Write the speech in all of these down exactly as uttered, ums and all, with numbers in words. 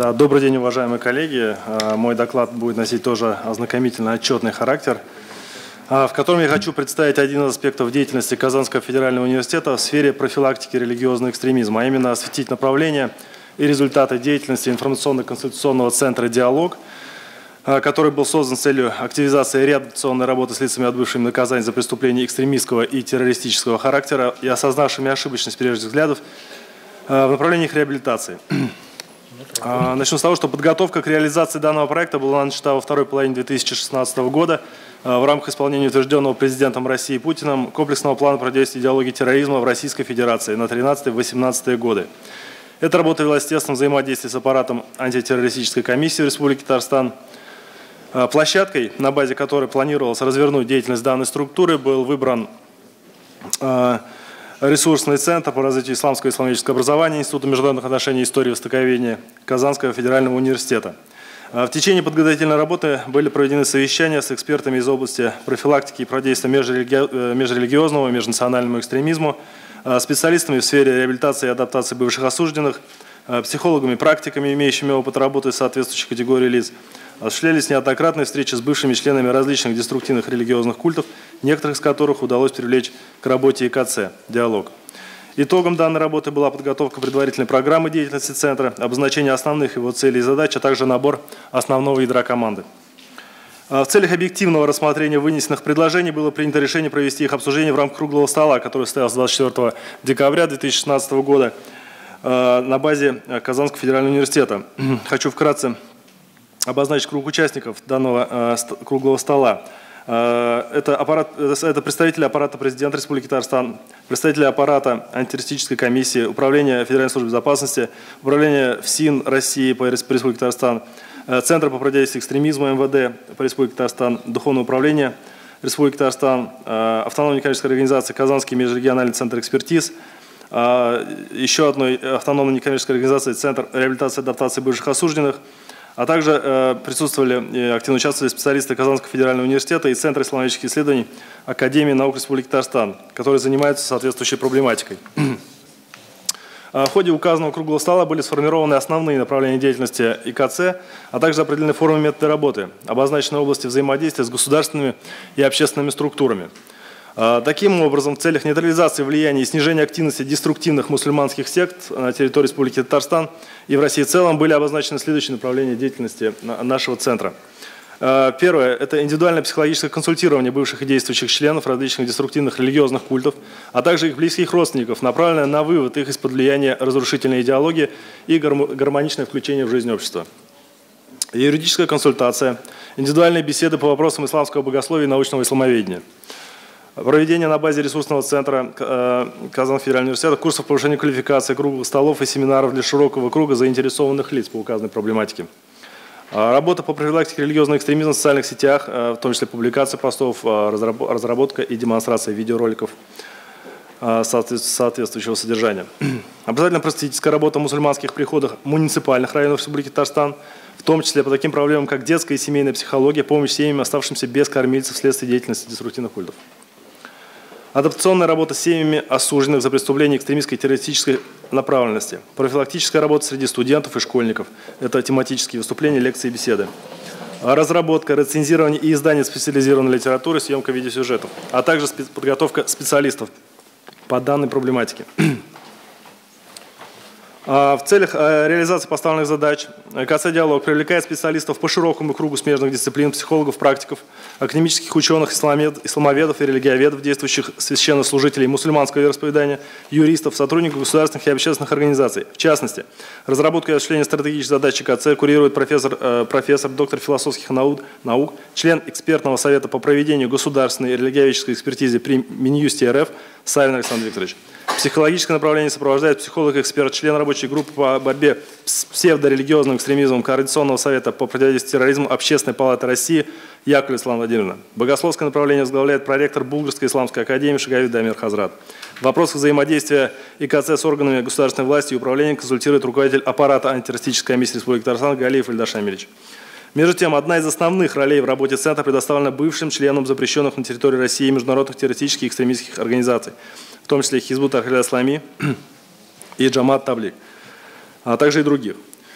Добрый день, уважаемые коллеги. Мой доклад будет носить тоже ознакомительно-отчетный характер, в котором я хочу представить один из аспектов деятельности Казанского федерального университета в сфере профилактики религиозного экстремизма, а именно осветить направления и результаты деятельности информационно-консультационного центра «Диалог», который был создан с целью активизации реабилитационной работы с лицами, отбывшими наказание за преступления экстремистского и террористического характера и осознавшими ошибочность прежних взглядов в направлении их реабилитации. Начну с того, что подготовка к реализации данного проекта была начата во второй половине две тысячи шестнадцатого года в рамках исполнения утвержденного президентом России Путиным комплексного плана противодействия идеологии терроризма в Российской Федерации на тринадцатый-восемнадцатый годы. Эта работа велась в тесном взаимодействии с аппаратом антитеррористической комиссии Республики Татарстан. Площадкой, на базе которой планировалось развернуть деятельность данной структуры, был выбран ресурсный центр по развитию исламского и исламического образования Института международных отношений и истории востоковедения Казанского федерального университета. В течение подготовительной работы были проведены совещания с экспертами из области профилактики и противодействия межрелиги... межрелигиозному и межнациональному экстремизму, специалистами в сфере реабилитации и адаптации бывших осужденных, психологами, практиками, имеющими опыт работы соответствующих категорий лиц. Осуществлялись неоднократные встречи с бывшими членами различных деструктивных религиозных культов, некоторых из которых удалось привлечь к работе ИКЦ «Диалог». Итогом данной работы была подготовка предварительной программы деятельности Центра, обозначение основных его целей и задач, а также набор основного ядра команды. В целях объективного рассмотрения вынесенных предложений было принято решение провести их обсуждение в рамках круглого стола, который состоялся двадцать четвёртого декабря две тысячи шестнадцатого года на базе Казанского федерального университета. Хочу вкратце обозначить круг участников данного э, круглого стола. Э, это, аппарат, это представители аппарата президента Республики Татарстан, представители аппарата антитеррористической комиссии, управления Федеральной службы безопасности, управления ФСИН России по Республике Татарстан, э, Центр по противодействию экстремизму МВД по Республике Татарстан, Духовное управление Республики Татарстан, э, автономная некоммерческая организация Казанский межрегиональный центр экспертиз, э, еще одной автономной некоммерческой организации Центр реабилитации и адаптации бывших осужденных, а также э, присутствовали и активно участвовали специалисты Казанского федерального университета и Центра исламических исследований Академии наук Республики Татарстан, которые занимаются соответствующей проблематикой. В ходе указанного круглого стола были сформированы основные направления деятельности ИКЦ, а также определены формы и методы работы, обозначены области взаимодействия с государственными и общественными структурами. Таким образом, в целях нейтрализации влияния и снижения активности деструктивных мусульманских сект на территории Республики Татарстан и в России в целом были обозначены следующие направления деятельности нашего центра. Первое – это индивидуальное психологическое консультирование бывших и действующих членов различных деструктивных религиозных культов, а также их близких родственников, направленное на вывод их из-под влияния разрушительной идеологии и гармоничное включение в жизнь общества. Юридическая консультация, индивидуальные беседы по вопросам исламского богословия и научного исламоведения. Проведение на базе ресурсного центра Казанского федерального университета курсов повышения квалификации, круглых столов и семинаров для широкого круга заинтересованных лиц по указанной проблематике. Работа по профилактике религиозного экстремизма в социальных сетях, в том числе публикация постов, разработка и демонстрация видеороликов соответствующего содержания. Образовательно-просветительская работа в мусульманских приходах муниципальных районов Республики Татарстан, в том числе по таким проблемам, как детская и семейная психология, помощь семьям, оставшимся без кормильцев вследствие деятельности деструктивных культов. Адаптационная работа с семьями осужденных за преступления экстремистской и террористической направленности. Профилактическая работа среди студентов и школьников. Это тематические выступления, лекции и беседы. Разработка, рецензирование и издание специализированной литературы, съемка видеосюжетов, а также подготовка специалистов по данной проблематике. В целях реализации поставленных задач ИКЦ «Диалог» привлекает специалистов по широкому кругу смежных дисциплин, психологов, практиков, академических ученых, исламоведов и религиоведов, действующих священнослужителей мусульманского вероисповедания, юристов, сотрудников государственных и общественных организаций. В частности, разработку и осуществление стратегических задач ИКЦ курирует профессор, профессор, доктор философских наук, наук, член экспертного совета по проведению государственной и религиоведческой экспертизы при Минюсте РФ Савин Александр Викторович. Психологическое направление сопровождает психолог-эксперт, член рабочей группы по борьбе с псевдорелигиозным экстремизмом Координационного совета по противодействию терроризму Общественной палаты России Яковлева Светлана Владимировна. Богословское направление возглавляет проректор Булгарской исламской академии Шагавид Дамир Хазрат. В вопросах взаимодействия ИКЦ с органами государственной власти и управления консультирует руководитель аппарата антитеррористической комиссии Республики Татарстан Галиев Ильдар Шамилевич. Между тем, одна из основных ролей в работе Центра предоставлена бывшим членам запрещенных на территории России международных террористических и экстремистских организаций, в том числе Хизбут Тахрир Ислами и Джамат Таблик, а также и других.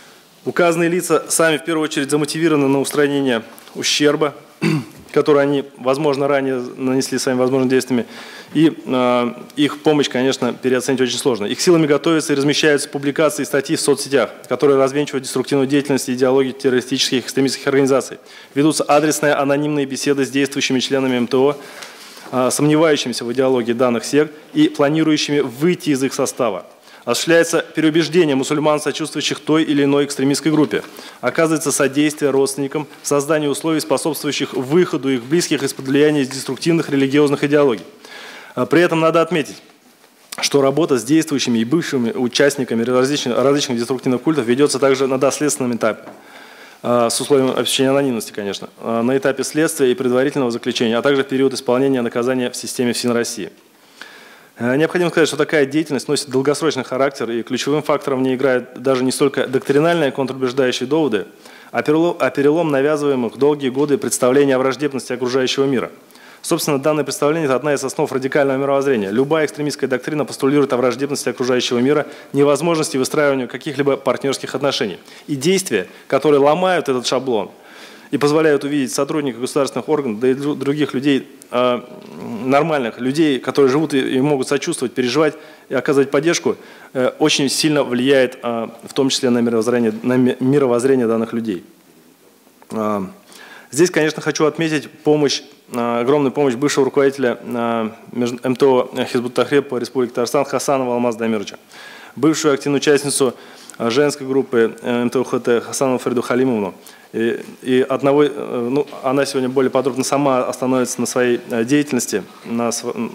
Указанные лица сами в первую очередь замотивированы на устранение ущерба, который они, возможно, ранее нанесли своими возможными действиями, и э, их помощь, конечно, переоценить очень сложно. Их силами готовятся и размещаются публикации и статьи в соцсетях, которые развенчивают деструктивную деятельность и идеологию террористических и экстремистских организаций. Ведутся адресные анонимные беседы с действующими членами эм тэ о, э, сомневающимися в идеологии данных сект и планирующими выйти из их состава. Осуществляется переубеждение мусульман, сочувствующих той или иной экстремистской группе. Оказывается содействие родственникам в создании условий, способствующих выходу их близких из-под влияния деструктивных религиозных идеологий. При этом надо отметить, что работа с действующими и бывшими участниками различных, различных деструктивных культов ведется также на доследственном этапе, с условием обеспечения анонимности, конечно, на этапе следствия и предварительного заключения, а также в период исполнения наказания в системе ФСИН России. Необходимо сказать, что такая деятельность носит долгосрочный характер, и ключевым фактором в ней играют даже не столько доктринальные контрубеждающие доводы, а перелом навязываемых долгие годы представления о враждебности окружающего мира. Собственно, данное представление – это одна из основ радикального мировоззрения. Любая экстремистская доктрина постулирует о враждебности окружающего мира, невозможности выстраивания каких-либо партнерских отношений. И действия, которые ломают этот шаблон и позволяют увидеть сотрудников государственных органов, да и других людей, э, нормальных людей, которые живут и, и могут сочувствовать, переживать и оказывать поддержку, э, очень сильно влияет э, в том числе на мировоззрение, на мировоззрение данных людей. Э, здесь, конечно, хочу отметить помощь, э, огромную помощь бывшего руководителя э, эм тэ о Хизбут Тахрир по Республике Татарстан Хасанова Алмаза Дамировича, бывшую активную участницу женской группы эм тэ о ха тэ Хасанову Фариду Халимовну. И, и одного, ну, она сегодня более подробно сама остановится на своей деятельности. На,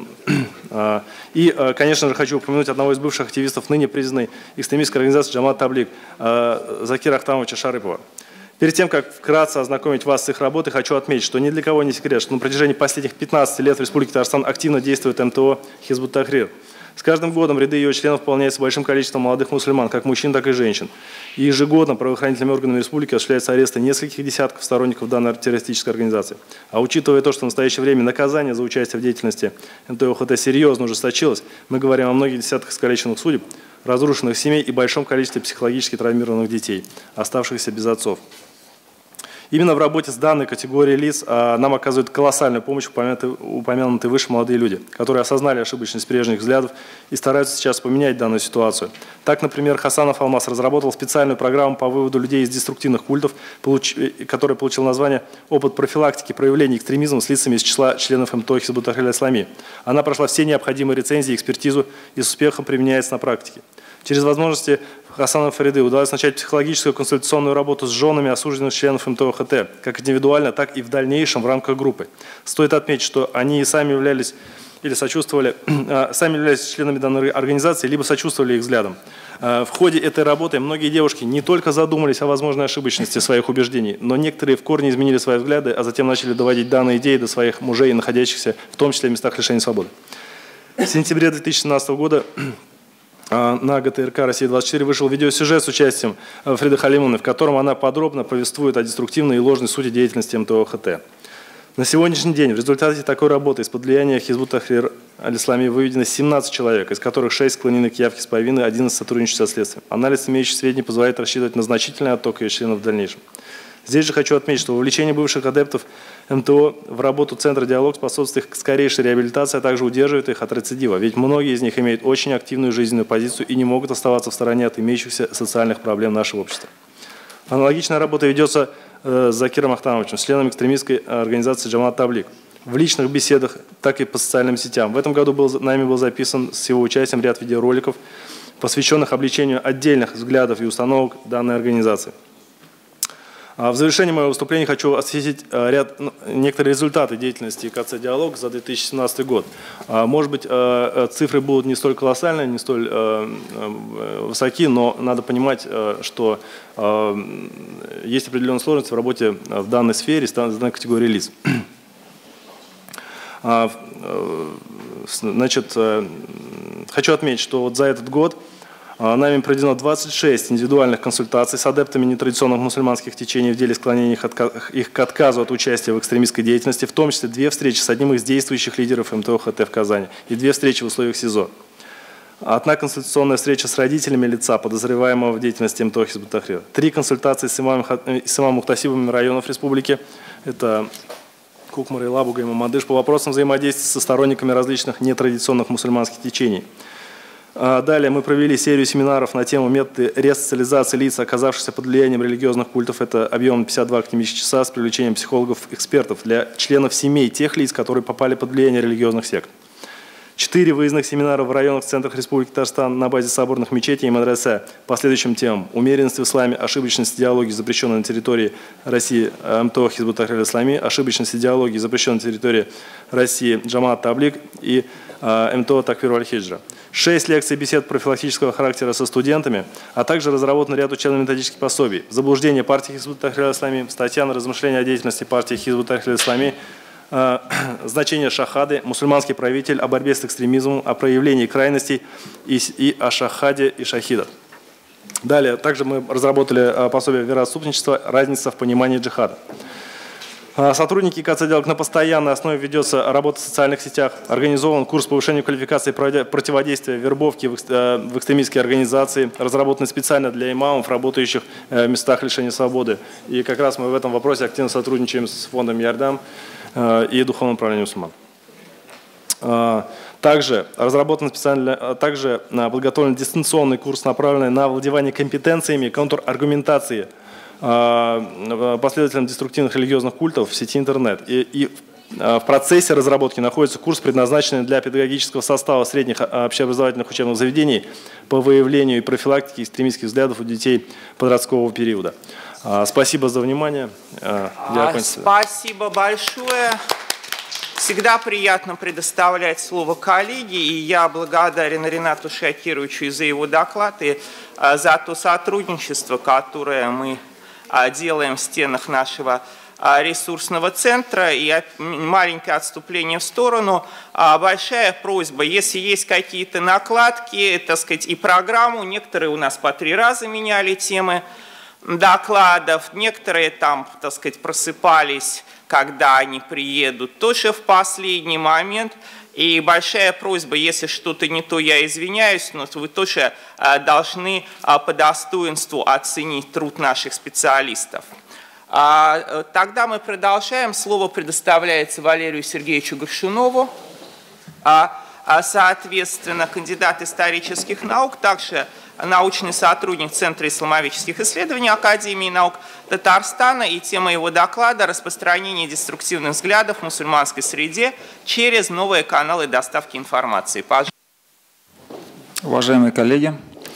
и, конечно же, хочу упомянуть одного из бывших активистов ныне признанной экстремистской организации Джамат Таблик Закира Ахтамовича Шарипова. Перед тем, как вкратце ознакомить вас с их работой, хочу отметить, что ни для кого не секрет, что на протяжении последних пятнадцати лет в Республике Татарстан активно действует эм тэ о Хизбут Тахрир. С каждым годом ряды ее членов пополняются большим количеством молодых мусульман, как мужчин, так и женщин. И ежегодно правоохранительными органами республики осуществляются аресты нескольких десятков сторонников данной террористической организации. А учитывая то, что в настоящее время наказание за участие в деятельности эм тэ о ха тэ серьезно ужесточилось, мы говорим о многих десятках искалеченных судеб, разрушенных семей и большом количестве психологически травмированных детей, оставшихся без отцов. Именно в работе с данной категорией лиц а, нам оказывают колоссальную помощь упомянутые, упомянутые выше молодые люди, которые осознали ошибочность прежних взглядов и стараются сейчас поменять данную ситуацию. Так, например, Хасанов Алмаз разработал специальную программу по выводу людей из деструктивных культов, получ... которая получила название «Опыт профилактики проявлений экстремизма с лицами из числа членов эм тэ о Хизбут Тахрир аль-Ислами». Она прошла все необходимые рецензии и экспертизу и с успехом применяется на практике. Через возможности Хасана Фариды удалось начать психологическую консультационную работу с женами осужденных членов эм тэ о ха тэ, как индивидуально, так и в дальнейшем в рамках группы. Стоит отметить, что они и сами являлись или сочувствовали, сами являлись членами данной организации, либо сочувствовали их взглядам. В ходе этой работы многие девушки не только задумались о возможной ошибочности своих убеждений, но некоторые в корне изменили свои взгляды, а затем начали доводить данные идеи до своих мужей, находящихся в том числе в местах лишения свободы. В сентябре две тысячи семнадцатого года на гэ тэ эр ка Россия двадцать четыре вышел видеосюжет с участием Фариды Халимовны, в котором она подробно повествует о деструктивной и ложной сути деятельности эм тэ о ха тэ. На сегодняшний день в результате такой работы из-под влияния Хизбут Тахрир аль-Ислами выведено семнадцать человек, из которых шесть склонены к явке с повинной, одиннадцать сотрудничают со следствием. Анализ имеющих сведений позволяет рассчитывать на значительный отток ее членов в дальнейшем. Здесь же хочу отметить, что вовлечение бывших адептов эм тэ о в работу Центра «Диалог» способствует их скорейшей реабилитации, а также удерживает их от рецидива. Ведь многие из них имеют очень активную жизненную позицию и не могут оставаться в стороне от имеющихся социальных проблем нашего общества. Аналогичная работа ведется э, с Закиром Ахтамовичем, членом экстремистской организации Джамат Таблик. В личных беседах, так и по социальным сетям. В этом году был, нами был записан с его участием ряд видеороликов, посвященных обличению отдельных взглядов и установок данной организации. В завершении моего выступления хочу осветить ряд, ну, некоторые результаты деятельности ка цэ «Диалог» за две тысячи семнадцатый год. Может быть, цифры будут не столь колоссальные, не столь высоки, но надо понимать, что есть определенные сложности в работе в данной сфере, в данной категории лиц. Значит, хочу отметить, что вот за этот год нами проведено двадцать шесть индивидуальных консультаций с адептами нетрадиционных мусульманских течений в деле склонения их, от, их к отказу от участия в экстремистской деятельности, в том числе две встречи с одним из действующих лидеров эм тэ о ха тэ в Казани и две встречи в условиях СИЗО. Одна консультационная встреча с родителями лица, подозреваемого в деятельности МТО Хизб ут-Тахрир. Три консультации с имам-мухтасибами районов республики. Это Кукмар, Елабуга и Мамадыш по вопросам взаимодействия со сторонниками различных нетрадиционных мусульманских течений. Далее мы провели серию семинаров на тему методы ресоциализации лиц, оказавшихся под влиянием религиозных культов. Это объемом пятьдесят два академических часа с привлечением психологов-экспертов для членов семей тех лиц, которые попали под влияние религиозных сект. Четыре выездных семинара в районных центрах Республики Татарстан на базе соборных мечетей и мадресе по следующим темам: умеренность в исламе, ошибочность идеологии, запрещенной на территории России МТО Хизб ут-Тахрир Ислами, ошибочность идеологии, запрещенной на территории России Джамаат Таблиг и МТО Такфир валь-Хиджра. Шесть лекций и бесед профилактического характера со студентами, а также разработан ряд учебно-методических пособий: заблуждение партии Хизб ут-Тахрир Ислами, статья на размышления о деятельности партии Хизб ут-Тахрир Ислами, значение шахады, мусульманский правитель, о борьбе с экстремизмом, о проявлении крайностей и, и о шахаде и шахидах. Далее, также мы разработали пособие вероотступничества, разница в понимании джихада. Сотрудники КЦ-делок на постоянной основе ведется работа в социальных сетях, организован курс повышения квалификации противодействия вербовки в экстремистские организации, разработанный специально для имамов, работающих в местах лишения свободы. И как раз мы в этом вопросе активно сотрудничаем с фондом Ярдам и Духовным управлением мусульман. Также разработан специально, также подготовлен дистанционный курс, направленный на овладевание компетенциями контраргументации последователям деструктивных религиозных культов в сети интернет. И, и в процессе разработки находится курс, предназначенный для педагогического состава средних общеобразовательных учебных заведений по выявлению и профилактике экстремистских взглядов у детей подросткового периода. Спасибо за внимание. Я Спасибо большое. Всегда приятно предоставлять слово коллеге, и я благодарен Ринату Шакировичу и за его доклад, и за то сотрудничество, которое мы делаем в стенах нашего ресурсного центра. И маленькое отступление в сторону. Большая просьба, если есть какие-то накладки, так сказать, и программу, некоторые у нас по три раза меняли темы докладов, некоторые там, так сказать, просыпались, когда они приедут, тоже в последний момент. И большая просьба, если что-то не то, я извиняюсь, но вы тоже должны по достоинству оценить труд наших специалистов. Тогда мы продолжаем. Слово предоставляется Валерию Сергеевичу Горшунову, соответственно, кандидат исторических наук, также научный сотрудник Центра исламоведческих исследований Академии наук Татарстана, и тема его доклада — распространение деструктивных взглядов в мусульманской среде через новые каналы доставки информации. Пожалуйста. Уважаемые коллеги,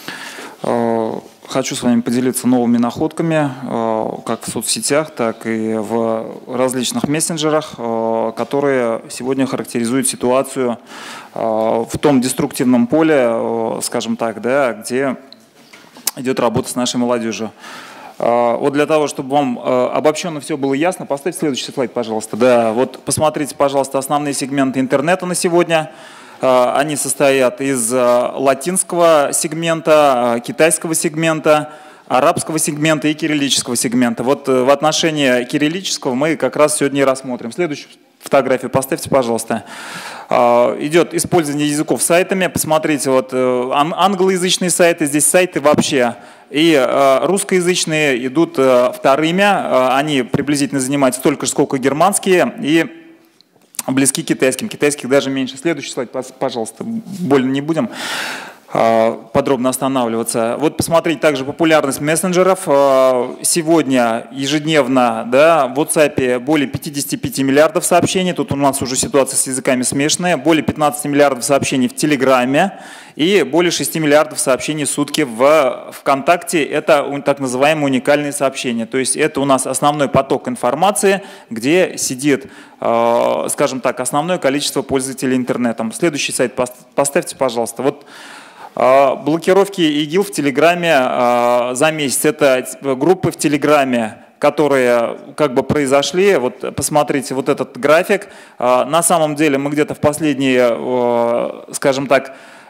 хочу с вами поделиться новыми находками, как в соцсетях, так и в различных мессенджерах, которые сегодня характеризуют ситуацию в том деструктивном поле, скажем так, да, где идет работа с нашей молодежью. Вот для того, чтобы вам обобщенно все было ясно, поставьте следующий слайд, пожалуйста. Да, вот посмотрите, пожалуйста, основные сегменты интернета на сегодня. Они состоят из латинского сегмента, китайского сегмента, арабского сегмента и кириллического сегмента. Вот в отношении кириллического мы как раз сегодня и рассмотрим. Следующую фотографию поставьте, пожалуйста. Идет использование языков сайтами. Посмотрите, вот англоязычные сайты, здесь сайты вообще. И русскоязычные идут вторыми. Они приблизительно занимают столько же, сколько германские. И близки к китайским. Китайских даже меньше. Следующий слайд, пожалуйста. Больно не будем подробно останавливаться. Вот посмотрите также популярность мессенджеров. Сегодня ежедневно, да, в WhatsApp более пятидесяти пяти миллиардов сообщений. Тут у нас уже ситуация с языками смешанная. Более пятнадцати миллиардов сообщений в Телеграме и более шести миллиардов сообщений в сутки в ВКонтакте. Это так называемые уникальные сообщения. То есть это у нас основной поток информации, где сидит, скажем так, основное количество пользователей интернетом. Следующий сайт поставьте, пожалуйста. Вот блокировки ИГИЛ в Телеграме за месяц. Это группы в Телеграме, которые как бы произошли. Вот посмотрите вот этот график. На самом деле мы где-то в последние, скажем так,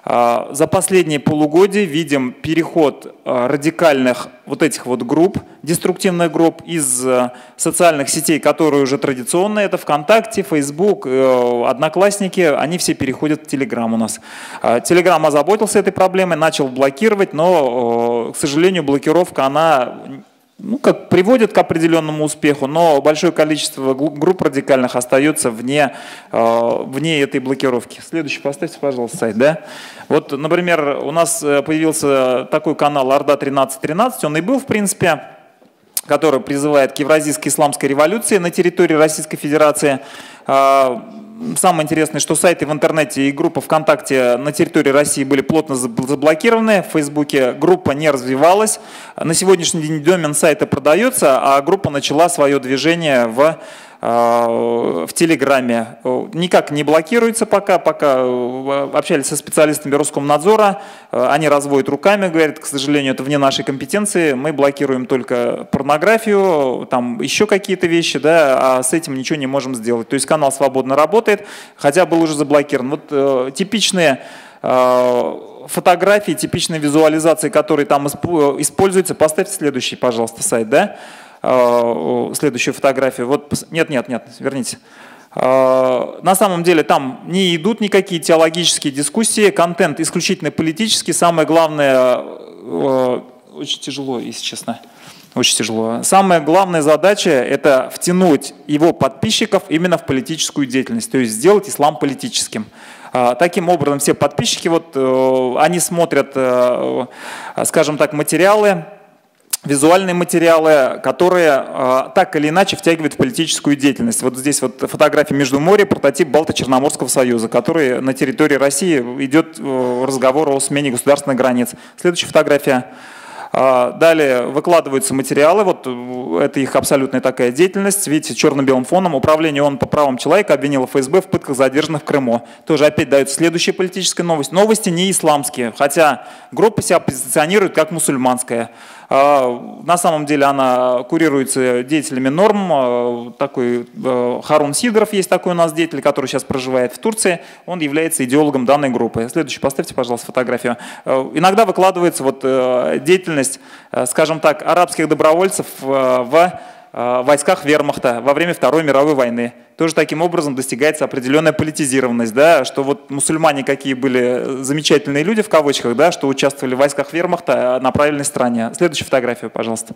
За последние полугодия видим переход радикальных вот этих вот групп, деструктивных групп из социальных сетей, которые уже традиционные, это ВКонтакте, Фейсбук, Одноклассники, они все переходят в Телеграм у нас. Телеграм озаботился этой проблемой, начал блокировать, но, к сожалению, блокировка, она... Ну, как приводит к определенному успеху, но большое количество групп радикальных остается вне, э, вне этой блокировки. Следующий поставьте, пожалуйста, сайт. Да? Вот, например, у нас появился такой канал Орда тринадцать тринадцать, он и был, в принципе, который призывает к евразийской исламской революции на территории Российской Федерации. Самое интересное, что сайты в интернете и группа ВКонтакте на территории России были плотно заблокированы. В Фейсбуке группа не развивалась. На сегодняшний день домен сайта продается, а группа начала свое движение в, в Телеграме. Никак не блокируется пока. Пока общались со специалистами Роскомнадзора. Они разводят руками, говорят, к сожалению, это вне нашей компетенции. Мы блокируем только порнографию, там еще какие-то вещи, да, а с этим ничего не можем сделать. То есть канал свободно работает, хотя был уже заблокирован. Вот э, типичные э, фотографии, типичные визуализации, которые там используются. Поставьте следующий, пожалуйста, сайт, да? Э, следующую фотографию. Вот, нет, нет, нет, верните. На самом деле там не идут никакие теологические дискуссии, контент исключительно политический. Самое главное, очень тяжело, если честно, очень тяжело. Самая главная задача – это втянуть его подписчиков именно в политическую деятельность, то есть сделать ислам политическим. Таким образом, все подписчики, вот, они смотрят, скажем так, материалы, визуальные материалы, которые э, так или иначе втягивают в политическую деятельность. Вот здесь вот фотография Междуморья, прототип Балто-Черноморского союза, который на территории России идет э, разговор о смене государственных границ. Следующая фотография. Э, далее выкладываются материалы, вот это их абсолютная такая деятельность. Видите, черно-белым фоном. Управление ООН по правам человека обвинило ФСБ в пытках задержанных в Крыму. Тоже опять дается следующая политическая новость. Новости не исламские, хотя группа себя позиционирует как мусульманская. На самом деле она курируется деятелями норм. Такой Харун Сидоров есть такой у нас деятель, который сейчас проживает в Турции. Он является идеологом данной группы. Следующий, поставьте, пожалуйста, фотографию. Иногда выкладывается вот деятельность, скажем так, арабских добровольцев в войсках вермахта во время Второй мировой войны. Тоже таким образом достигается определенная политизированность, да, что вот мусульмане какие были замечательные люди, в кавычках, да, что участвовали в войсках вермахта на правильной стороне. Следующую фотографию, пожалуйста.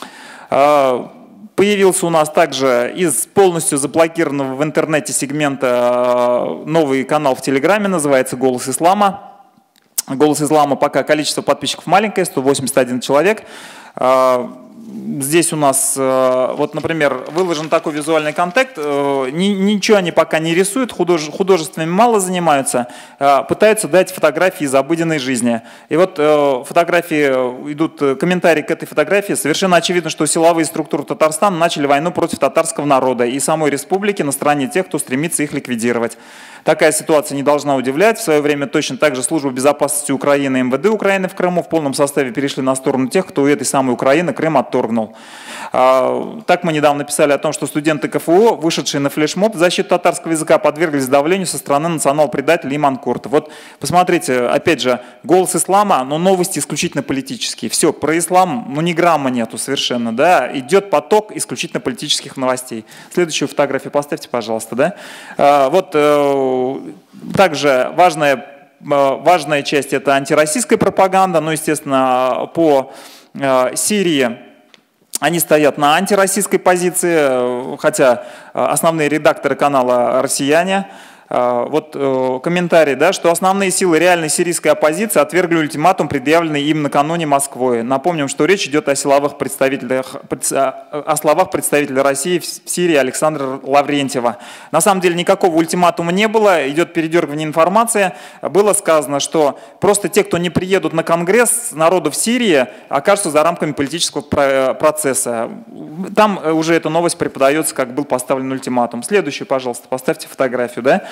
Появился у нас также из полностью заблокированного в интернете сегмента новый канал в Телеграме, называется «Голос Ислама». «Голос Ислама» пока количество подписчиков маленькое, сто восемьдесят один человек. Здесь у нас, вот, например, выложен такой визуальный контент, ничего они пока не рисуют, художественными мало занимаются, пытаются дать фотографии из обыденной жизни. И вот фотографии, идут комментарии к этой фотографии. Совершенно очевидно, что силовые структуры Татарстана начали войну против татарского народа и самой республики на стороне тех, кто стремится их ликвидировать. Такая ситуация не должна удивлять. В свое время точно так же Служба безопасности Украины и МВД Украины в Крыму в полном составе перешли на сторону тех, кто у этой самой Украины Крым отторгнул. Так мы недавно писали о том, что студенты КФУ, вышедшие на флешмоб в защиту татарского языка, подверглись давлению со стороны национал-предателя Иман Курта. Вот посмотрите, опять же, «Голос Ислама», но новости исключительно политические. Все, про ислам, ну ни грамма нету совершенно, да, идет поток исключительно политических новостей. Следующую фотографию поставьте, пожалуйста, да. Вот также важная, важная часть – это антироссийская пропаганда, ну, естественно, по Сирии они стоят на антироссийской позиции, хотя основные редакторы канала россияне. Вот комментарий, да, что основные силы реальной сирийской оппозиции отвергли ультиматум, предъявленный им накануне Москвой. Напомним, что речь идет о, силовых представителях, о словах представителя России в Сирии Александра Лаврентьева. На самом деле никакого ультиматума не было, идет передергивание информации. Было сказано, что просто те, кто не приедут на конгресс народов Сирии, окажутся за рамками политического процесса. Там уже эта новость преподается, как был поставлен ультиматум. Следующую, пожалуйста, поставьте фотографию, да.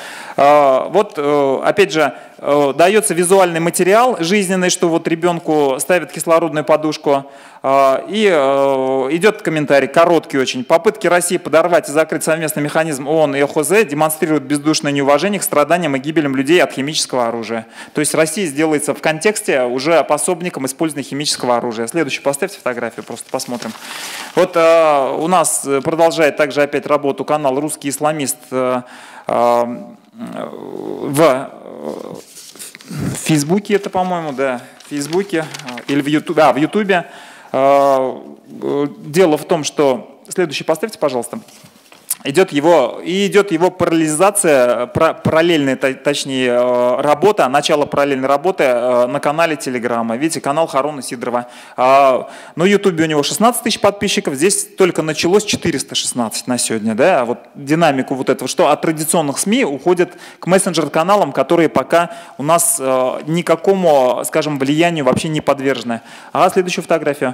Вот, опять же, дается визуальный материал жизненный, что вот ребенку ставят кислородную подушку, и идет комментарий, короткий очень. Попытки России подорвать и закрыть совместный механизм ООН и ОХЗ демонстрируют бездушное неуважение к страданиям и гибелям людей от химического оружия. То есть Россия сделается в контексте уже пособником использования химического оружия. Следующую поставьте фотографию, просто посмотрим. Вот у нас продолжает также опять работу канал «Русский исламист» в В Фейсбуке это, по-моему, да, в Фейсбуке или в Ютубе. А, в Ютубе. Дело в том, что... Следующий поставьте, пожалуйста. Идет его, и идет его параллелизация, параллельная, точнее, работа, начало параллельной работы на канале Телеграма. Видите, канал Харуна Сидорова. На Ютубе у него шестнадцать тысяч подписчиков, здесь только началось четыреста шестнадцать на сегодня. Да? Вот динамику вот этого, что от традиционных СМИ уходят к мессенджер-каналам, которые пока у нас никакому, скажем, влиянию вообще не подвержены. А следующую фотографию.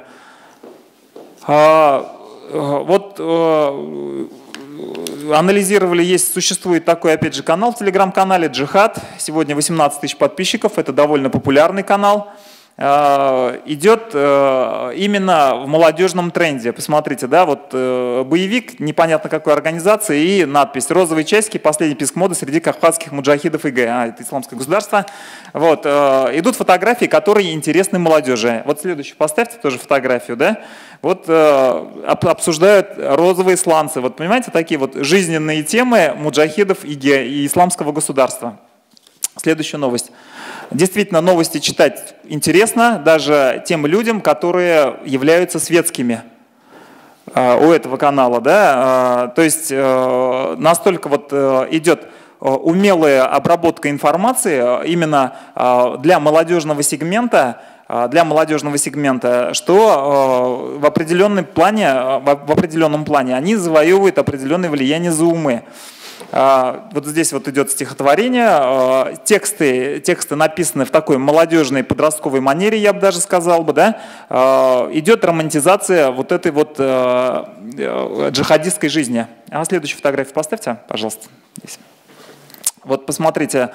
Вот... Анализировали, есть, существует такой, опять же, канал в телеграм-канале «Джихад». Сегодня восемнадцать тысяч подписчиков, это довольно популярный канал. Идет именно в молодежном тренде. Посмотрите, да, вот боевик, непонятно какой организации, и надпись «Розовые часики. Последний писк моды среди кавказских муджахидов ИГ». А, это исламское государство. Вот, идут фотографии, которые интересны молодежи. Вот следующую поставьте тоже фотографию, да. Вот обсуждают розовые сланцы. Вот понимаете, такие вот жизненные темы муджахидов ИГ и исламского государства. Следующая новость. Действительно, новости читать интересно даже тем людям, которые являются светскими у этого канала. Да? То есть настолько вот идет умелая обработка информации именно для молодежного сегмента, для молодежного сегмента, что в определенном плане, в определенном плане они завоевывают определенное влияние за умы. Вот здесь вот идет стихотворение, тексты, тексты написаны в такой молодежной подростковой манере, я бы даже сказал бы, да? Идет романтизация вот этой вот джихадистской жизни. А следующую фотографию поставьте, пожалуйста. Здесь. Вот посмотрите,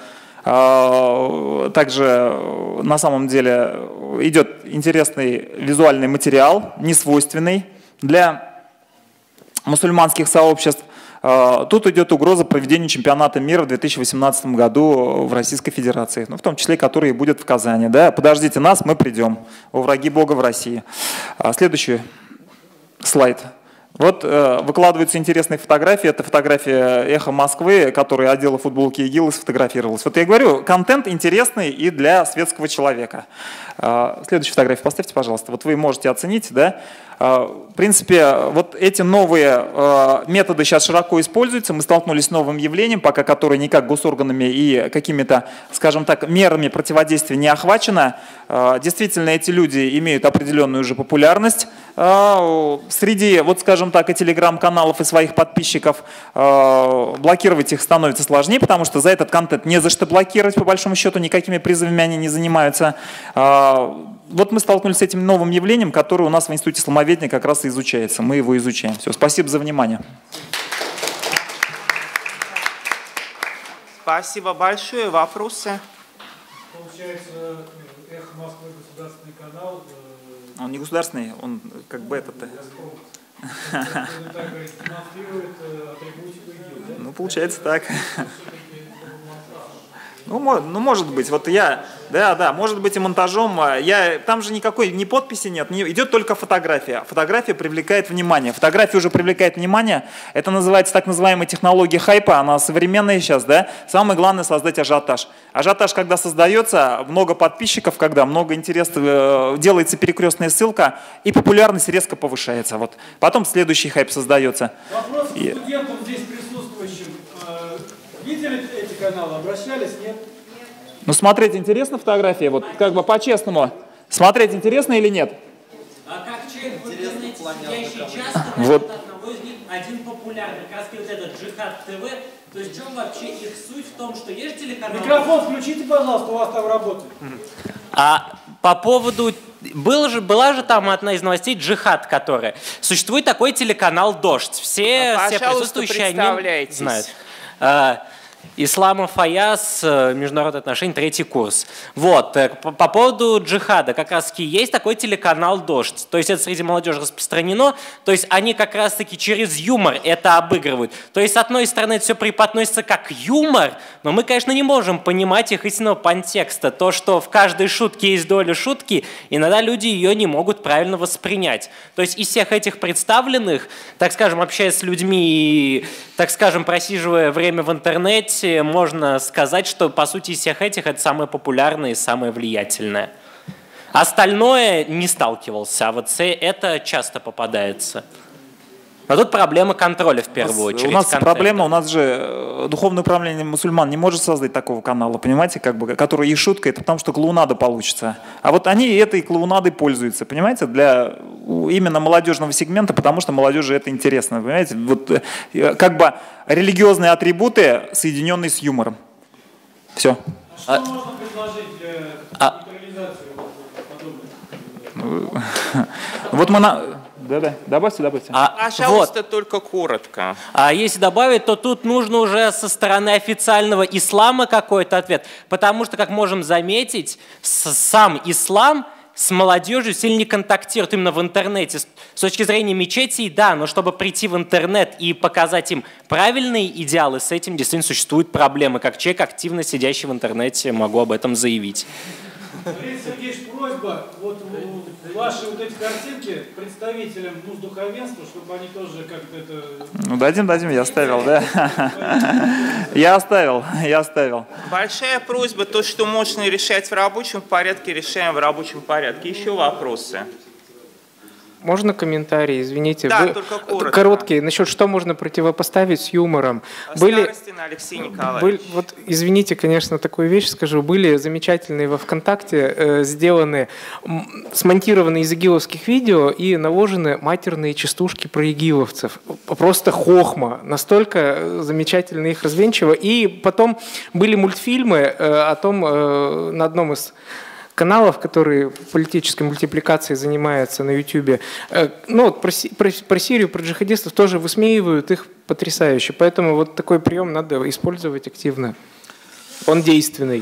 также на самом деле идет интересный визуальный материал, несвойственный для мусульманских сообществ. Тут идет угроза проведения чемпионата мира в две тысячи восемнадцатом году в Российской Федерации, ну, в том числе, который будет в Казани. Да? Подождите нас, мы придем. О, враги Бога в России. Следующий слайд. Вот э, выкладываются интересные фотографии. Это фотография «Эхо Москвы», которая одела футболки ИГИЛ и сфотографировалась. Вот я говорю, контент интересный и для светского человека. Э, следующую фотографию поставьте, пожалуйста. Вот вы можете оценить, да? В принципе, вот эти новые методы сейчас широко используются. Мы столкнулись с новым явлением, пока которое никак госорганами и какими-то, скажем так, мерами противодействия не охвачено. Действительно, эти люди имеют определенную уже популярность среди, вот скажем так, и телеграм-каналов, и своих подписчиков. Блокировать их становится сложнее, потому что за этот контент не за что блокировать, по большому счету, никакими призывами они не занимаются. Вот мы столкнулись с этим новым явлением, которое у нас в Институте исламоведения как раз и изучается. Мы его изучаем. Все, спасибо за внимание. Спасибо большое. Вопросы? Получается, «Эхо Москвы» государственный канал. Он не государственный, он как бы этот. Ну, получается так. Ну, ну, может быть, вот я, да, да, может быть и монтажом, я, там же никакой, ни подписи нет, не, идет только фотография. Фотография привлекает внимание. Фотография уже привлекает внимание, это называется так называемая технология хайпа, она современная сейчас, да. Самое главное создать ажиотаж. Ажиотаж, когда создается, много подписчиков, когда много интереса, делается перекрестная ссылка, и популярность резко повышается. Вот. Потом следующий хайп создается. Вопрос к студентам здесь присутствующим. Видели эти каналы, обращались, нет? Ну, смотреть интересно фотографии, вот как бы по-честному. Смотреть интересно или нет? А как человек в интернете сидящий часто, вот. Одного из них один популярный, как раз вот этот Джихад ТВ. То есть в чем вообще их суть в том, что есть телеканал? Микрофон включите, пожалуйста, у вас там работает. А по поводу... Был же, была же там одна из новостей «Джихад», которая... Существует такой телеканал «Дождь». Все, а, все присутствующие они знают. Исламов Фаяз, международные отношения, третий курс. Вот, по, по поводу джихада, как раз-таки есть такой телеканал «Дождь». То есть это среди молодежи распространено, то есть они как раз-таки через юмор это обыгрывают. То есть с одной стороны это все преподносится как юмор, но мы, конечно, не можем понимать их истинного контекста. То, что в каждой шутке есть доля шутки, иногда люди ее не могут правильно воспринять. То есть из всех этих представленных, так скажем, общаясь с людьми и, так скажем, просиживая время в интернете, можно сказать, что, по сути, из всех этих это самое популярное и самое влиятельное. Остальное не сталкивался, а вот это часто попадается. Но тут проблема контроля в первую у нас, очередь. У нас контента. проблема, у нас же духовное управление мусульман не может создать такого канала, понимаете, как бы, который и шутка, это потому что клоунада получится. А вот они этой клоунадой пользуются, понимаете, для именно молодежного сегмента, потому что молодежи это интересно, понимаете. Вот как бы религиозные атрибуты, соединенные с юмором. Все. А что а... можно предложить для а... нейтрализации подобных? Вот мы на... Да-да, добавьте, добавьте. А, Пожалуйста, вот. Только коротко. А если добавить, то тут нужно уже со стороны официального ислама какой-то ответ. Потому что, как можем заметить, сам ислам с молодежью сильно не контактирует именно в интернете. С точки зрения мечетей, да, но чтобы прийти в интернет и показать им правильные идеалы, с этим действительно существуют проблемы. Как человек, активно сидящий в интернете, могу об этом заявить. Андрей Сергеевич, просьба, вот ваши вот эти картинки представителям ну, духовенства, чтобы они тоже как-то это... Ну, дадим, дадим, я оставил, да? Я оставил, я оставил. Большая просьба, то, что можно решать в рабочем порядке, решаем в рабочем порядке. Еще вопросы? Можно комментарий, извините? Да, Вы... только коротко. Короткий. Насчет, что можно противопоставить с юмором. Были... Алексей Николаевич. Были... Вот, извините, конечно, такую вещь скажу. Были замечательные во ВКонтакте э, сделаны, смонтированы из игиловских видео и наложены матерные частушки про игиловцев. Просто хохма. Настолько замечательно их развенчиво. И потом были мультфильмы э, о том, э, на одном из каналов, которые политической мультипликацией занимаются на Ютубе, ну, вот про, про, про Сирию, про джихадистов тоже высмеивают их потрясающе. Поэтому вот такой прием надо использовать активно. Он действенный.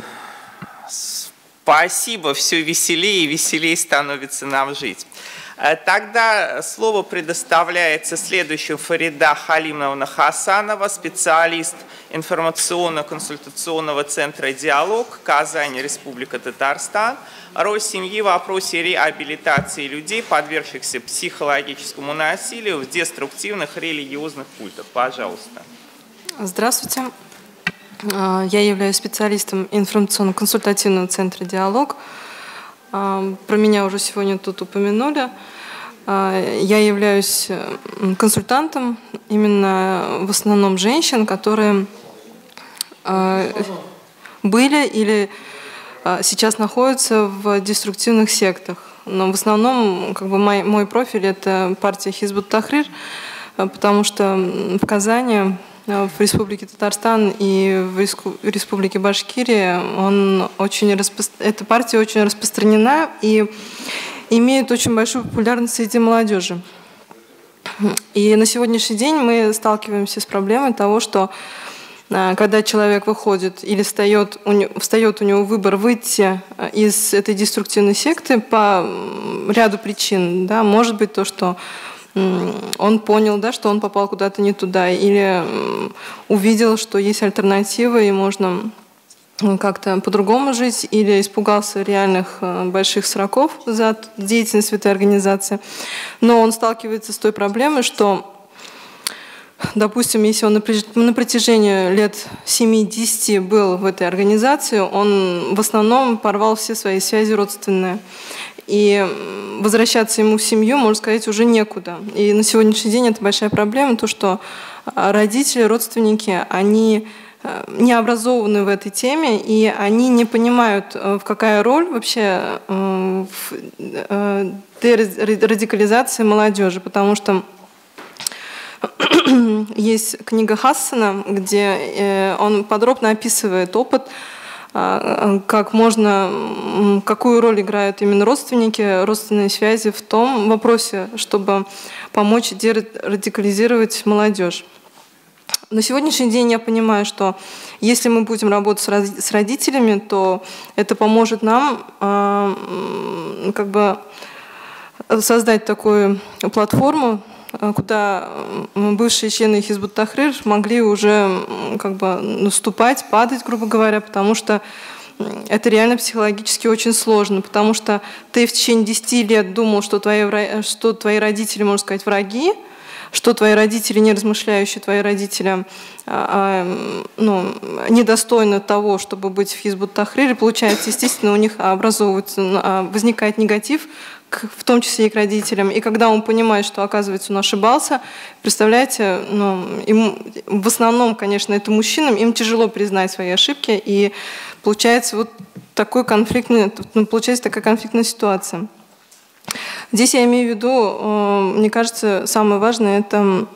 Спасибо. Все веселее и веселее становится нам жить. Тогда слово предоставляется следующему Фарида Халимовна Хасанова, специалист информационно-консультационного центра «Диалог», Казань, Республика Татарстан. Роль семьи в вопросе реабилитации людей, подвергшихся психологическому насилию в деструктивных религиозных культах. Пожалуйста. Здравствуйте. Я являюсь специалистом информационно-консультативного центра «Диалог». Про меня уже сегодня тут упомянули. Я являюсь консультантом именно в основном женщин, которые были или сейчас находятся в деструктивных сектах. Но в основном как бы, мой, мой профиль – это партия Хизбут Тахрир, потому что в Казани, в Республике Татарстан и в Республике Башкирия он очень распро... эта партия очень распространена и имеет очень большую популярность среди молодежи. И на сегодняшний день мы сталкиваемся с проблемой того, что когда человек выходит или встает у него, встает у него выбор выйти из этой деструктивной секты по ряду причин, да, может быть то, что он понял, да, что он попал куда-то не туда, или увидел, что есть альтернатива, и можно как-то по-другому жить, или испугался реальных больших сроков за деятельность в этой организации. Но он сталкивается с той проблемой, что, допустим, если он на протяжении лет семи-десяти был в этой организации, он в основном порвал все свои связи родственные. И возвращаться ему в семью, можно сказать, уже некуда. И на сегодняшний день это большая проблема, то, что родители, родственники, они не образованы в этой теме, и они не понимают, в какая роль вообще в дерадикализации молодежи, потому что есть книга Хассана, где он подробно описывает опыт, как можно, какую роль играют именно родственники, родственные связи в том вопросе, чтобы помочь дерадикализировать молодежь. На сегодняшний день я понимаю, что Если мы будем работать с родителями, то это поможет нам как бы создать такую платформу, куда бывшие члены Хизбут Тахрир могли уже как бы наступать, падать, грубо говоря, потому что это реально психологически очень сложно, потому что ты в течение десяти лет думал, что твои, что твои родители, можно сказать, враги, что твои родители, не размышляющие твои родители, ну, недостойны того, чтобы быть в Хизбут Тахрир, и получается, естественно, у них образовывается, возникает негатив, в том числе и к родителям. И когда он понимает, что, оказывается, он ошибался, представляете, ну, им, в основном, конечно, это мужчинам, им тяжело признать свои ошибки, и получается вот такой конфликтный, ну, получается такая конфликтная ситуация. Здесь я имею в виду, мне кажется, самое важное – это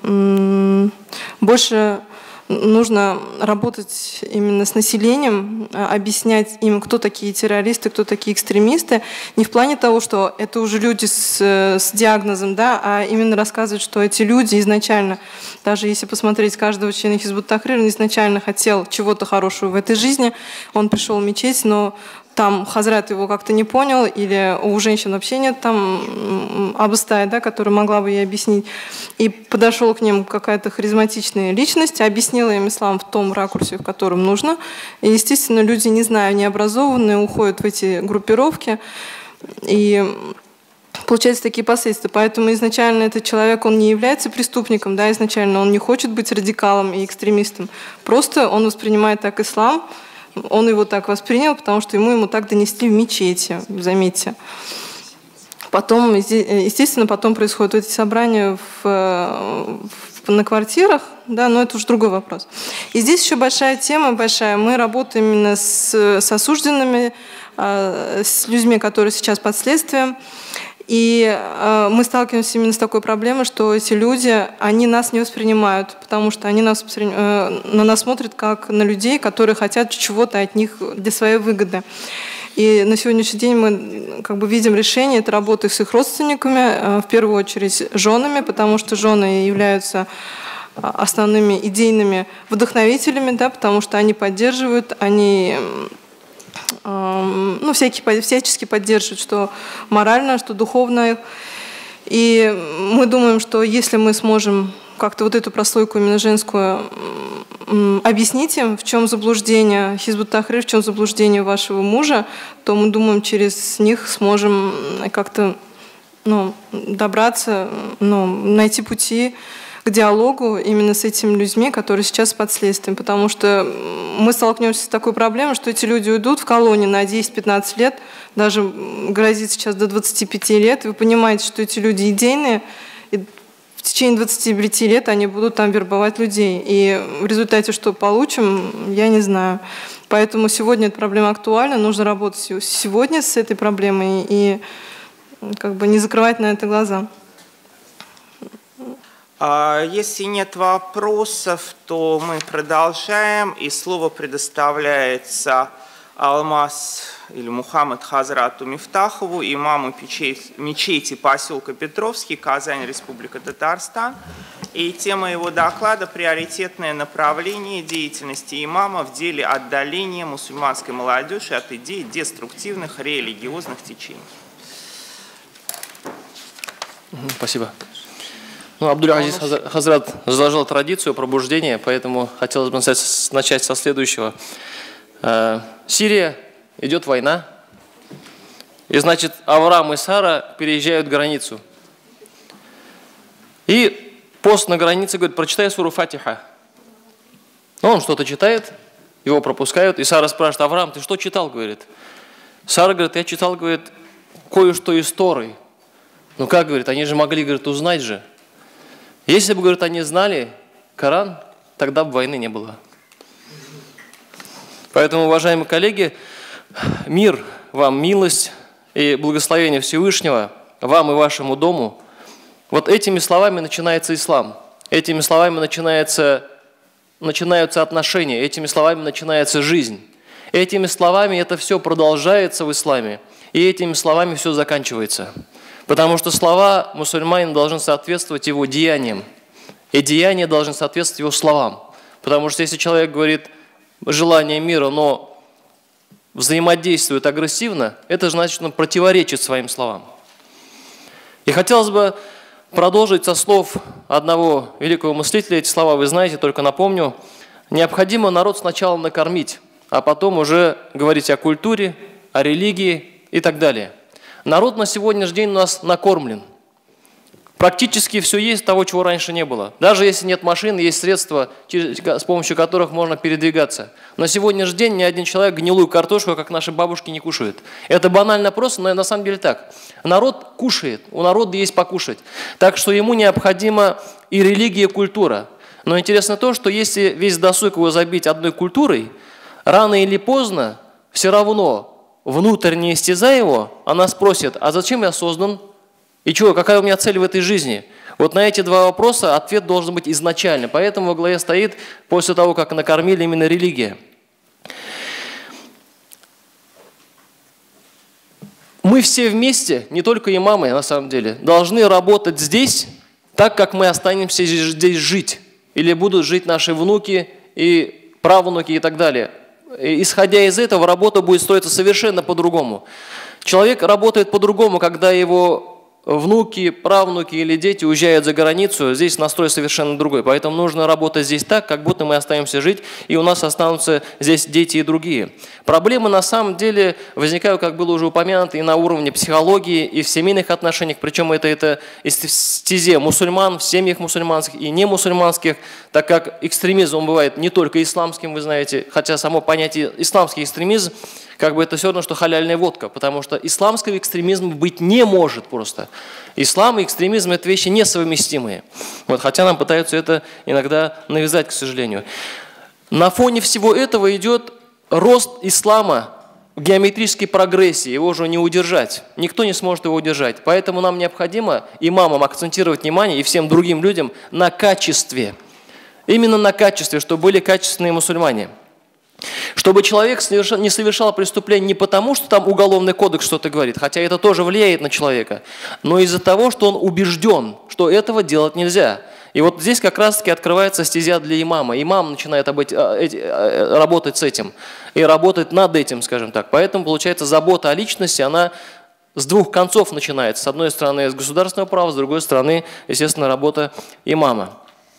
больше нужно работать именно с населением, объяснять им, кто такие террористы, кто такие экстремисты, не в плане того, что это уже люди с, с диагнозом, да, а именно рассказывать, что эти люди изначально, даже если посмотреть каждого члена Хизбут Тахрир, он изначально хотел чего-то хорошего в этой жизни, он пришел в мечеть, но там хазрат его как-то не понял, или у женщин вообще нет там абыстай, да, которая могла бы ей объяснить. И подошел к ним какая-то харизматичная личность, объяснила им ислам в том ракурсе, в котором нужно. И, естественно, люди, не знаю, необразованные, уходят в эти группировки. И получаются такие последствия. Поэтому изначально этот человек, он не является преступником, да, изначально он не хочет быть радикалом и экстремистом. Просто он воспринимает так ислам, он его так воспринял, потому что ему ему так донесли в мечети, заметьте. Потом, естественно, потом происходят эти собрания в, в, на квартирах, да, но это уже другой вопрос. И здесь еще большая тема, большая. Мы работаем именно с, с осужденными, с людьми, которые сейчас под следствием. И э, мы сталкиваемся именно с такой проблемой, что эти люди, они нас не воспринимают, потому что они нас, э, на нас смотрят как на людей, которые хотят чего-то от них для своей выгоды. И на сегодняшний день мы как бы видим решение, это работы с их родственниками, э, в первую очередь женами, потому что жены являются основными идейными вдохновителями, да, потому что они поддерживают, они... ну, всякие, всячески поддерживают, что морально, что духовно. И мы думаем, что если мы сможем как-то вот эту прослойку именно женскую объяснить им, в чем заблуждение Хизбут Тахрир, в чем заблуждение вашего мужа, то мы думаем, через них сможем как-то, ну, добраться, ну, найти пути к диалогу именно с этими людьми, которые сейчас под следствием. Потому что мы столкнемся с такой проблемой, что эти люди уйдут в колонии на десять-пятнадцать лет, даже грозит сейчас до двадцати пяти лет. Вы понимаете, что эти люди идейные, и в течение двадцати пяти лет они будут там вербовать людей. И в результате что получим, я не знаю. Поэтому сегодня эта проблема актуальна, нужно работать сегодня с этой проблемой и как бы не закрывать на это глаза. Если нет вопросов, то мы продолжаем, и слово предоставляется Алмаз или Мухаммад Хазрату Мифтахову, имаму мечети поселка Петровский, Казань, Республика Татарстан. И тема его доклада – приоритетное направление деятельности имама в деле отдаления мусульманской молодежи от идей деструктивных религиозных течений. Спасибо. Ну, Абдуль-Азиз Хазрат заложил традицию пробуждения, поэтому хотелось бы начать со следующего. Сирия, идет война, и, значит, Авраам и Сара переезжают границу. И пост на границе говорит: прочитай суру Фатиха. Ну, он что-то читает, его пропускают, и Сара спрашивает: Авраам, ты что читал, говорит. Сара говорит: я читал, говорит, кое-что из Торы. Ну как, говорит, они же могли, говорит, узнать же. Если бы, говорит, они знали Коран, тогда бы войны не было. Поэтому, уважаемые коллеги, мир вам, милость и благословение Всевышнего вам и вашему дому. Вот этими словами начинается ислам. Этими словами начинается, начинаются отношения. Этими словами начинается жизнь. Этими словами это все продолжается в исламе. И этими словами все заканчивается. Потому что слова мусульманина должны соответствовать его деяниям. И деяния должны соответствовать его словам. Потому что если человек говорит желание мира, но взаимодействует агрессивно, это значит, что он противоречит своим словам. И хотелось бы продолжить со слов одного великого мыслителя, эти слова вы знаете, только напомню. Необходимо народ сначала накормить, а потом уже говорить о культуре, о религии и так далее. Народ на сегодняшний день у нас накормлен. Практически все есть того, чего раньше не было. Даже если нет машин, есть средства, с помощью которых можно передвигаться. На сегодняшний день ни один человек гнилую картошку, как наши бабушки, не кушает. Это банально просто, но на самом деле так. Народ кушает, у народа есть покушать. Так что ему необходима и религия, и культура. Но интересно то, что если весь досуг его забить одной культурой, рано или поздно все равно внутренне истязая его, она спросит, а зачем я создан? И что, какая у меня цель в этой жизни? Вот на эти два вопроса ответ должен быть изначально. Поэтому во главе стоит, после того, как накормили, именно религия. Мы все вместе, не только имамы, на самом деле, должны работать здесь, так как мы останемся здесь жить. Или будут жить наши внуки и правнуки и так далее. И, исходя из этого, работа будет строиться совершенно по-другому. Человек работает по-другому, когда его внуки, правнуки или дети уезжают за границу, здесь настрой совершенно другой. Поэтому нужно работать здесь так, как будто мы остаемся жить, и у нас останутся здесь дети и другие. Проблемы на самом деле возникают, как было уже упомянуто, и на уровне психологии, и в семейных отношениях. Причем это, это в стезе мусульман, в семьях мусульманских и не мусульманских, так как экстремизм он бывает не только исламским, вы знаете, хотя само понятие исламский экстремизм, как бы это все равно, что халяльная водка, потому что исламского экстремизма быть не может просто. Ислам и экстремизм – это вещи несовместимые. Вот, хотя нам пытаются это иногда навязать, к сожалению. На фоне всего этого идет рост ислама в геометрической прогрессии, его уже не удержать. Никто не сможет его удержать. Поэтому нам необходимо имамам акцентировать внимание и всем другим людям на качестве. Именно на качестве, чтобы были качественные мусульмане. Чтобы человек не совершал преступление не потому, что там уголовный кодекс что-то говорит, хотя это тоже влияет на человека, но из-за того, что он убежден, что этого делать нельзя. И вот здесь как раз-таки открывается стезя для имама. Имам начинает работать с этим и работать над этим, скажем так. Поэтому, получается, забота о личности, она с двух концов начинается. С одной стороны, с государственного права, с другой стороны, естественно, работа имама.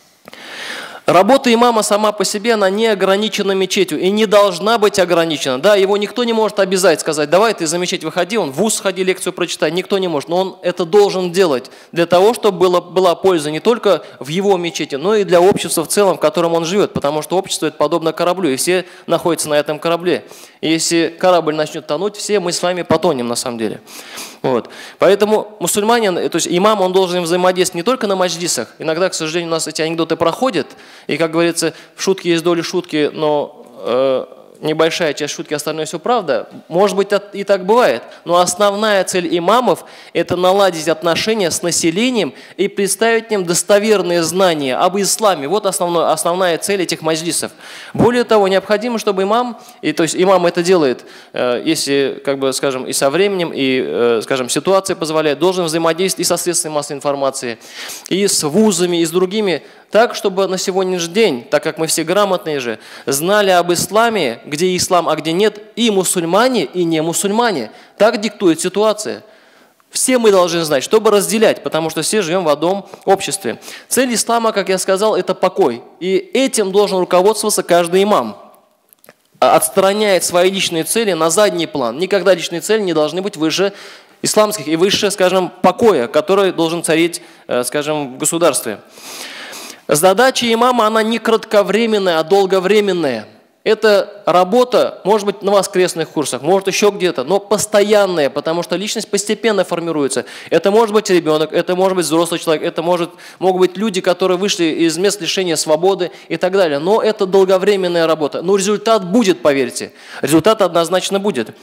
Работа имама сама по себе, она не ограничена мечетью и не должна быть ограничена. Да, его никто не может обязать, сказать, давай ты за мечеть выходи, он в вуз сходи, лекцию прочитай, никто не может. Но он это должен делать для того, чтобы было, была польза не только в его мечети, но и для общества в целом, в котором он живет. Потому что общество это подобно кораблю, и все находятся на этом корабле. И если корабль начнет тонуть, все мы с вами потонем на самом деле. Вот. Поэтому мусульманин, то есть имам, он должен взаимодействовать не только на маджлисах. Иногда, к сожалению, у нас эти анекдоты проходят, и, как говорится, в шутке есть доля шутки, но э, небольшая часть шутки, остальное все правда. Может быть, и так бывает. Но основная цель имамов – это наладить отношения с населением и представить им достоверные знания об исламе. Вот основной, основная цель этих маджлисов. Более того, необходимо, чтобы имам, и, то есть имам это делает, э, если, как бы, скажем, и со временем, и, э, скажем, ситуация позволяет, должен взаимодействовать и со средствами массовой информации, и с вузами, и с другими, так, чтобы на сегодняшний день, так как мы все грамотные же, знали об исламе, где ислам, а где нет, и мусульмане, и не мусульмане. Так диктует ситуация. Все мы должны знать, чтобы разделять, потому что все живем в одном обществе. Цель ислама, как я сказал, это покой. И этим должен руководствоваться каждый имам. Отстраняет свои личные цели на задний план. Никогда личные цели не должны быть выше исламских и выше, скажем, покоя, который должен царить, скажем, в государстве. Задача имама, она не кратковременная, а долговременная. Это работа, может быть, на воскресных курсах, может еще где-то, но постоянная, потому что личность постепенно формируется. Это может быть ребенок, это может быть взрослый человек, это может, могут быть люди, которые вышли из мест лишения свободы и так далее. Но это долговременная работа. Но результат будет, поверьте. Результат однозначно будет.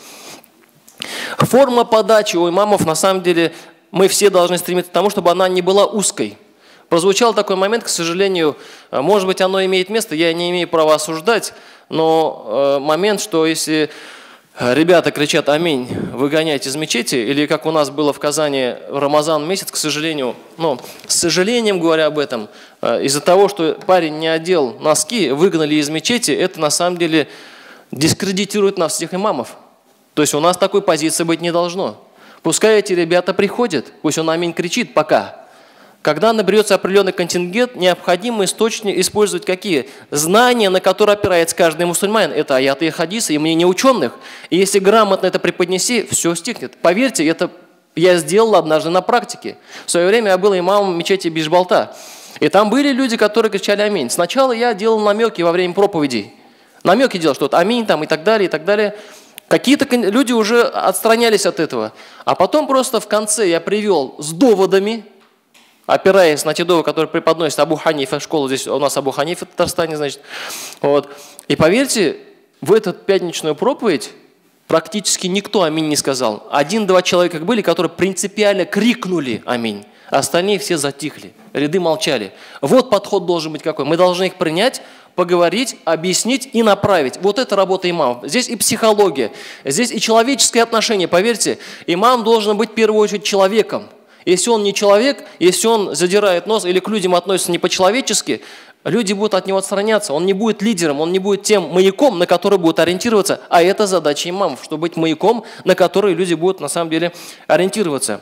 Форма подачи у имамов, на самом деле, мы все должны стремиться к тому, чтобы она не была узкой. Прозвучал такой момент, к сожалению, может быть, оно имеет место, я не имею права осуждать, но момент, что если ребята кричат «Аминь», выгонять из мечети, или как у нас было в Казани в Рамазан месяц, к сожалению, ну, с сожалением говоря об этом, из-за того, что парень не одел носки, выгнали из мечети, это на самом деле дискредитирует нас всех имамов. То есть у нас такой позиции быть не должно. Пускай эти ребята приходят, пусть он «Аминь» кричит пока. Когда наберется определенный контингент, необходимо источники использовать какие? Знания, на которые опирается каждый мусульманин. Это аяты и хадисы, и мнения ученых. И если грамотно это преподнеси, все стихнет. Поверьте, это я сделал однажды на практике. В свое время я был имамом мечети Бишбалта. И там были люди, которые кричали «Аминь». Сначала я делал намеки во время проповедей. Намеки делал, что «Аминь» там и так далее, и так далее. Какие-то люди уже отстранялись от этого. А потом просто в конце я привел с доводами, опираясь на те доводы, которые преподносит Абу Ханифа, школа здесь у нас Абу Ханифа в Татарстане, значит. Вот. И поверьте, в эту пятничную проповедь практически никто «Аминь» не сказал. Один-два человека были, которые принципиально крикнули «Аминь». Остальные все затихли, ряды молчали. Вот подход должен быть какой. Мы должны их принять, поговорить, объяснить и направить. Вот это работа имама. Здесь и психология, здесь и человеческое отношение. Поверьте, имам должен быть в первую очередь человеком. Если он не человек, если он задирает нос или к людям относится не по-человечески, люди будут от него отстраняться. Он не будет лидером, он не будет тем маяком, на который будут ориентироваться. А это задача имамов, чтобы быть маяком, на который люди будут на самом деле ориентироваться.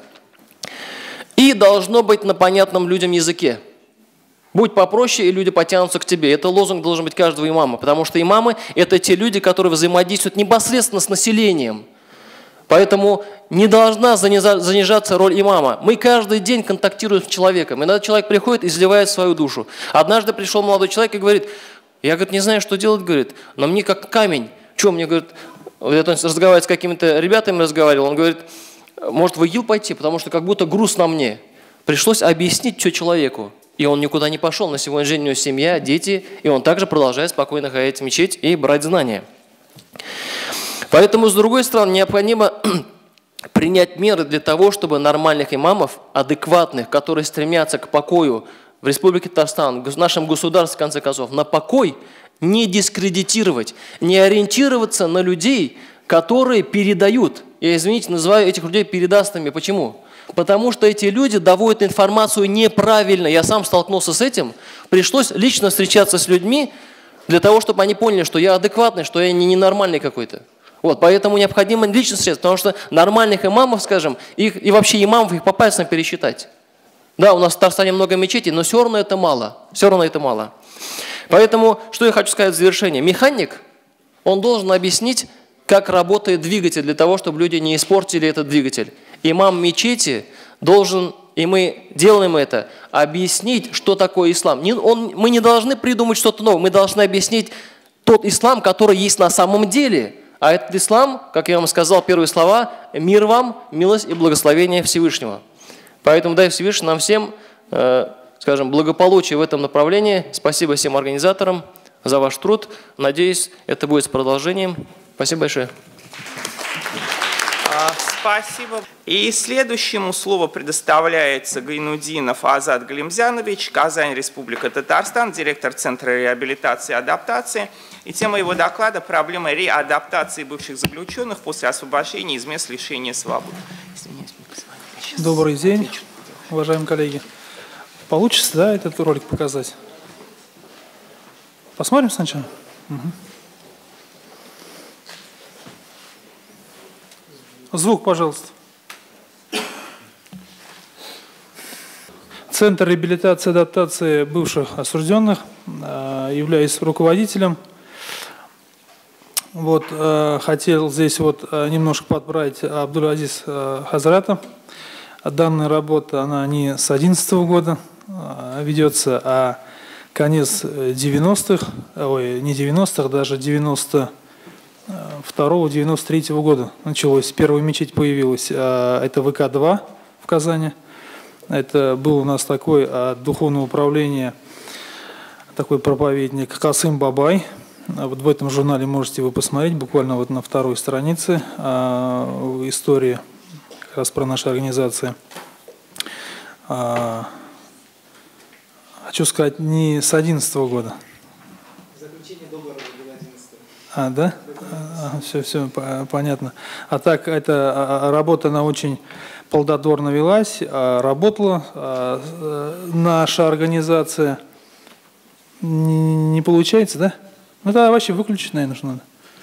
И должно быть на понятном людям языке. Будь попроще, и люди потянутся к тебе. Это лозунг должен быть каждого имама, потому что имамы – это те люди, которые взаимодействуют непосредственно с населением. Поэтому не должна занижаться роль имама. Мы каждый день контактируем с человеком. Иногда человек приходит и изливает свою душу. Однажды пришел молодой человек и говорит, я говорит, не знаю, что делать, говорит, но мне как камень. Что мне, говорит, вот он разговаривает с какими-то ребятами, разговаривал, он говорит, может в ИГИЛ пойти, потому что как будто груз на мне. Пришлось объяснить все человеку. И он никуда не пошел. На сегодняшний день у него семья, дети, и он также продолжает спокойно ходить в мечеть и брать знания. Поэтому, с другой стороны, необходимо принять меры для того, чтобы нормальных имамов, адекватных, которые стремятся к покою в Республике Татарстан, в нашем государстве, в конце концов, на покой, не дискредитировать, не ориентироваться на людей, которые передают. Я, извините, называю этих людей передастыми. Почему? Потому что эти люди доводят информацию неправильно. Я сам столкнулся с этим. Пришлось лично встречаться с людьми для того, чтобы они поняли, что я адекватный, что я не ненормальный какой-то. Вот, поэтому необходимо лично встречаться, потому что нормальных имамов, скажем, их, и вообще имамов их по пальцам пересчитать. Да, у нас в Татарстане много мечетей, но все равно это мало. Все равно это мало. Поэтому, что я хочу сказать в завершение. Механик, он должен объяснить, как работает двигатель, для того, чтобы люди не испортили этот двигатель. Имам мечети должен, и мы делаем это, объяснить, что такое ислам. Не, он, мы не должны придумать что-то новое, мы должны объяснить тот ислам, который есть на самом деле. А этот ислам, как я вам сказал, первые слова, мир вам, милость и благословение Всевышнего. Поэтому дай Всевышний нам всем, э, скажем, благополучие в этом направлении. Спасибо всем организаторам за ваш труд. Надеюсь, это будет с продолжением. Спасибо большое. Спасибо. И следующему слово предоставляется Гайнудинов Азат Галимзянович, Казань, Республика Татарстан, директор Центра реабилитации и адаптации. И тема его доклада – проблема реадаптации бывших заключенных после освобождения из мест лишения свободы. Добрый день, уважаемые коллеги. Получится, да, этот ролик показать? Посмотрим сначала? Угу. Звук, пожалуйста. Центр реабилитации и адаптации бывших осужденных. Являюсь руководителем. Вот, хотел здесь вот немножко подправить Абдул-Азиз Хазрата. Данная работа, она не с две тысячи одиннадцатого года ведется, а конец девяностых, ой, не девяностых, даже девяносто второго — девяносто третьего года началось. Первая мечеть появилась, это вэ ка два в Казани. Это был у нас такой от духовного управления, такой проповедник Касым Бабай. Вот в этом журнале можете вы посмотреть, буквально вот на второй странице истории как раз про нашу организацию. Хочу сказать, не с одиннадцатого года. Заключение договора было одиннадцатого. А, да? Все, все понятно. А так, эта работа, она очень плодотворно велась, работала наша организация. Не получается, да? Ну, тогда вообще выключить, наверное, надо.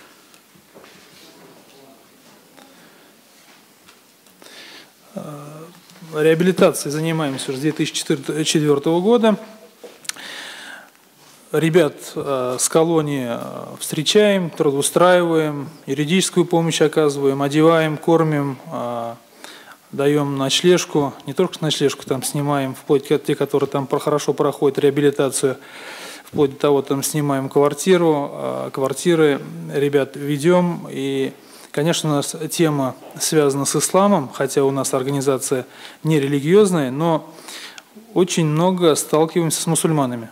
Реабилитацией занимаемся уже с две тысячи четвёртого года. Ребят с колонии встречаем, трудоустраиваем, юридическую помощь оказываем, одеваем, кормим, даем ночлежку, не только ночлежку там снимаем, вплоть до те, которые там хорошо проходят реабилитацию, вплоть до того, там снимаем квартиру, квартиры ребят ведем. И, конечно, у нас тема связана с исламом, хотя у нас организация не религиозная, но очень много сталкиваемся с мусульманами.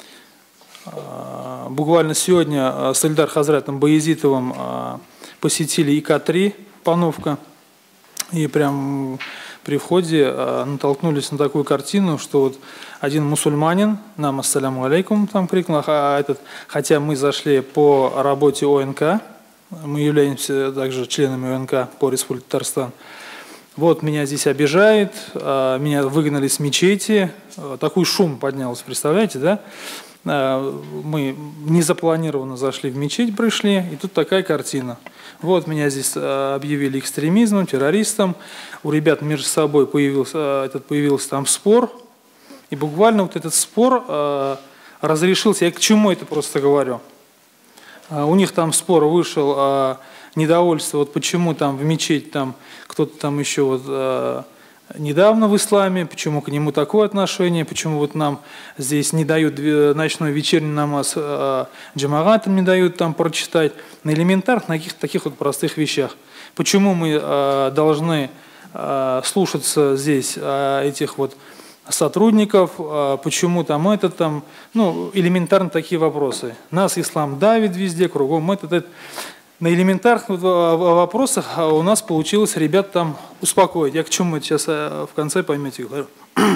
Буквально сегодня с Ильдар Хазратом Баязитовым посетили И К три Пановка. И прям при входе натолкнулись на такую картину, что вот один мусульманин, нам ассаляму алейкум, там крикнул, а этот, хотя мы зашли по работе О Н К, мы являемся также членами О Н К по Республике Татарстан. Вот меня здесь обижает, меня выгнали с мечети, такой шум поднялся, представляете, да? Мы незапланированно зашли в мечеть, пришли, и тут такая картина. Вот меня здесь объявили экстремизмом, террористом. У ребят между собой появился, этот, появился там спор. И буквально вот этот спор разрешился. Я к чему это просто говорю? У них там спор вышел, недовольство, вот почему там в мечеть там кто-то там еще вот... недавно в исламе, почему к нему такое отношение, почему вот нам здесь не дают ночной вечерний намаз, а джамагатам не дают там прочитать, на элементарных, на каких-то таких вот простых вещах. Почему мы а, должны а, слушаться здесь а, этих вот сотрудников, а, почему там это там, ну, элементарно такие вопросы. Нас ислам давит везде, кругом это, это. На элементарных вопросах у нас получилось ребят там успокоить. Я к чему это сейчас в конце поймете говорю.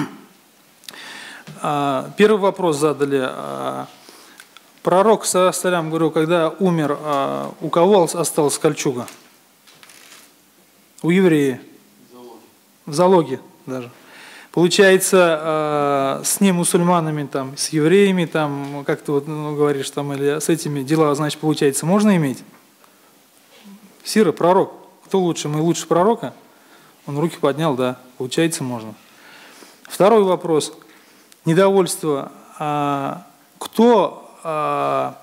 Первый вопрос задали. Пророк, салям, говорю, когда умер, у кого осталась кольчуга? У евреев. В залоге даже. Получается, с не мусульманами, там, с евреями, там, как ты вот, ну, говоришь, там, или с этими дела, значит, получается, можно иметь? Сира, пророк. Кто лучше? Мы лучше пророка? Он руки поднял, да. Получается, можно. Второй вопрос. Недовольство. А, кто а,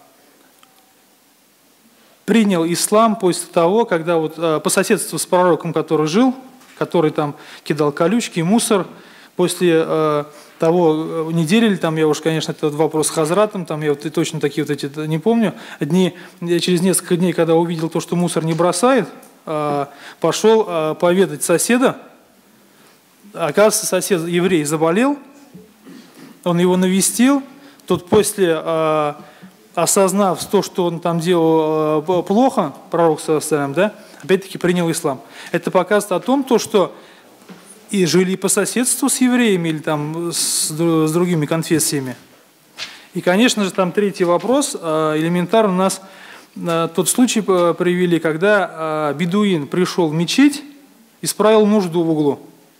принял ислам после того, когда вот а, по соседству с пророком, который жил, который там кидал колючки, мусор, после а, того, недели ли там, я уж, конечно, этот вопрос с Хазратом, там я вот точно такие вот эти не помню, дни, через несколько дней, когда увидел то, что мусор не бросает, пошел поведать соседа. Оказывается, сосед еврей заболел, он его навестил, тот после, осознав то, что он там делал плохо, пророк, да, опять-таки принял ислам. Это показывает о том, то, что и жили по соседству с евреями или там с, с другими конфессиями. И, конечно же, там третий вопрос. Элементарно у нас тот случай привели, когда бедуин пришел в мечеть, исправил нужду в углу.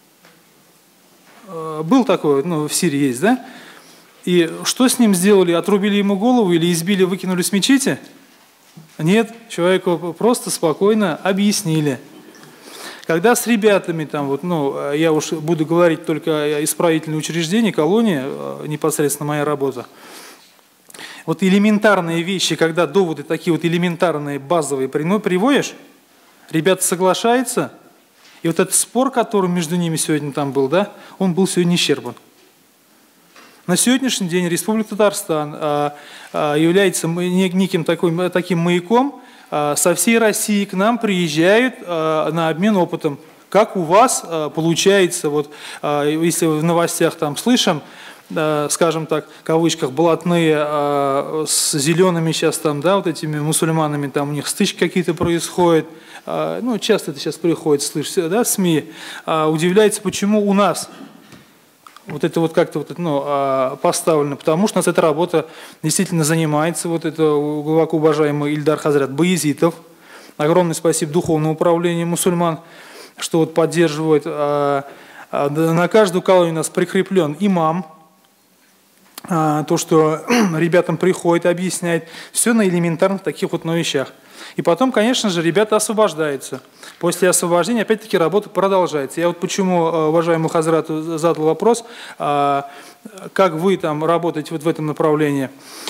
Был такой, ну, в Сирии есть, да? И что с ним сделали? Отрубили ему голову или избили, выкинули с мечети? Нет, человеку просто спокойно объяснили. Когда с ребятами, там, вот, ну, я уж буду говорить только исправительные учреждения, колонии, непосредственно моя работа, вот элементарные вещи, когда доводы такие вот элементарные, базовые приводишь, ребята соглашаются, и вот этот спор, который между ними сегодня там был, да, он был сегодня исчерпан. На сегодняшний день Республика Татарстан а, а, является неким такой, таким маяком. Со всей России к нам приезжают а, на обмен опытом. Как у вас а, получается, вот, а, если в новостях там слышим, а, скажем так, в кавычках, блатные а, с зелеными сейчас там, да, вот этими мусульманами, там у них стычки какие-то происходят, а, ну, часто это сейчас приходит, слышишь, да, в СМИ, а, удивляется, почему у нас вот это вот как-то вот, ну, поставлено, потому что у нас эта работа действительно занимается, вот это глубоко уважаемый Ильдар Хазрат Баязитов, Огромное спасибо Духовному управлению мусульман, что вот поддерживает. А, а, на каждую колонию у нас прикреплен имам. А, то, что ребятам приходит, объясняет. Все на элементарных таких вот ну, вещах. И потом, конечно же, ребята освобождаются. После освобождения, опять-таки, работа продолжается. Я вот почему, уважаемому Хазрату, задал вопрос, как вы там работаете вот в этом направлении.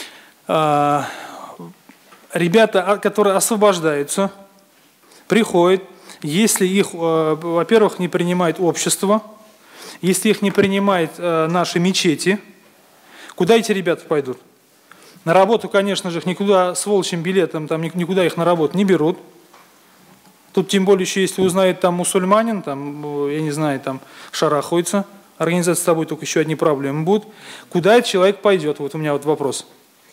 Ребята, которые освобождаются, приходят, если их, во-первых, не принимает общество, если их не принимает наши мечети, куда эти ребята пойдут? На работу, конечно же, их никуда с волчьим билетом, там, никуда их на работу не берут. Тут тем более еще, если узнает там мусульманин, там, я не знаю, там шарахается, организация с тобой только еще одни проблемы будут. Куда этот человек пойдет? Вот у меня вот вопрос.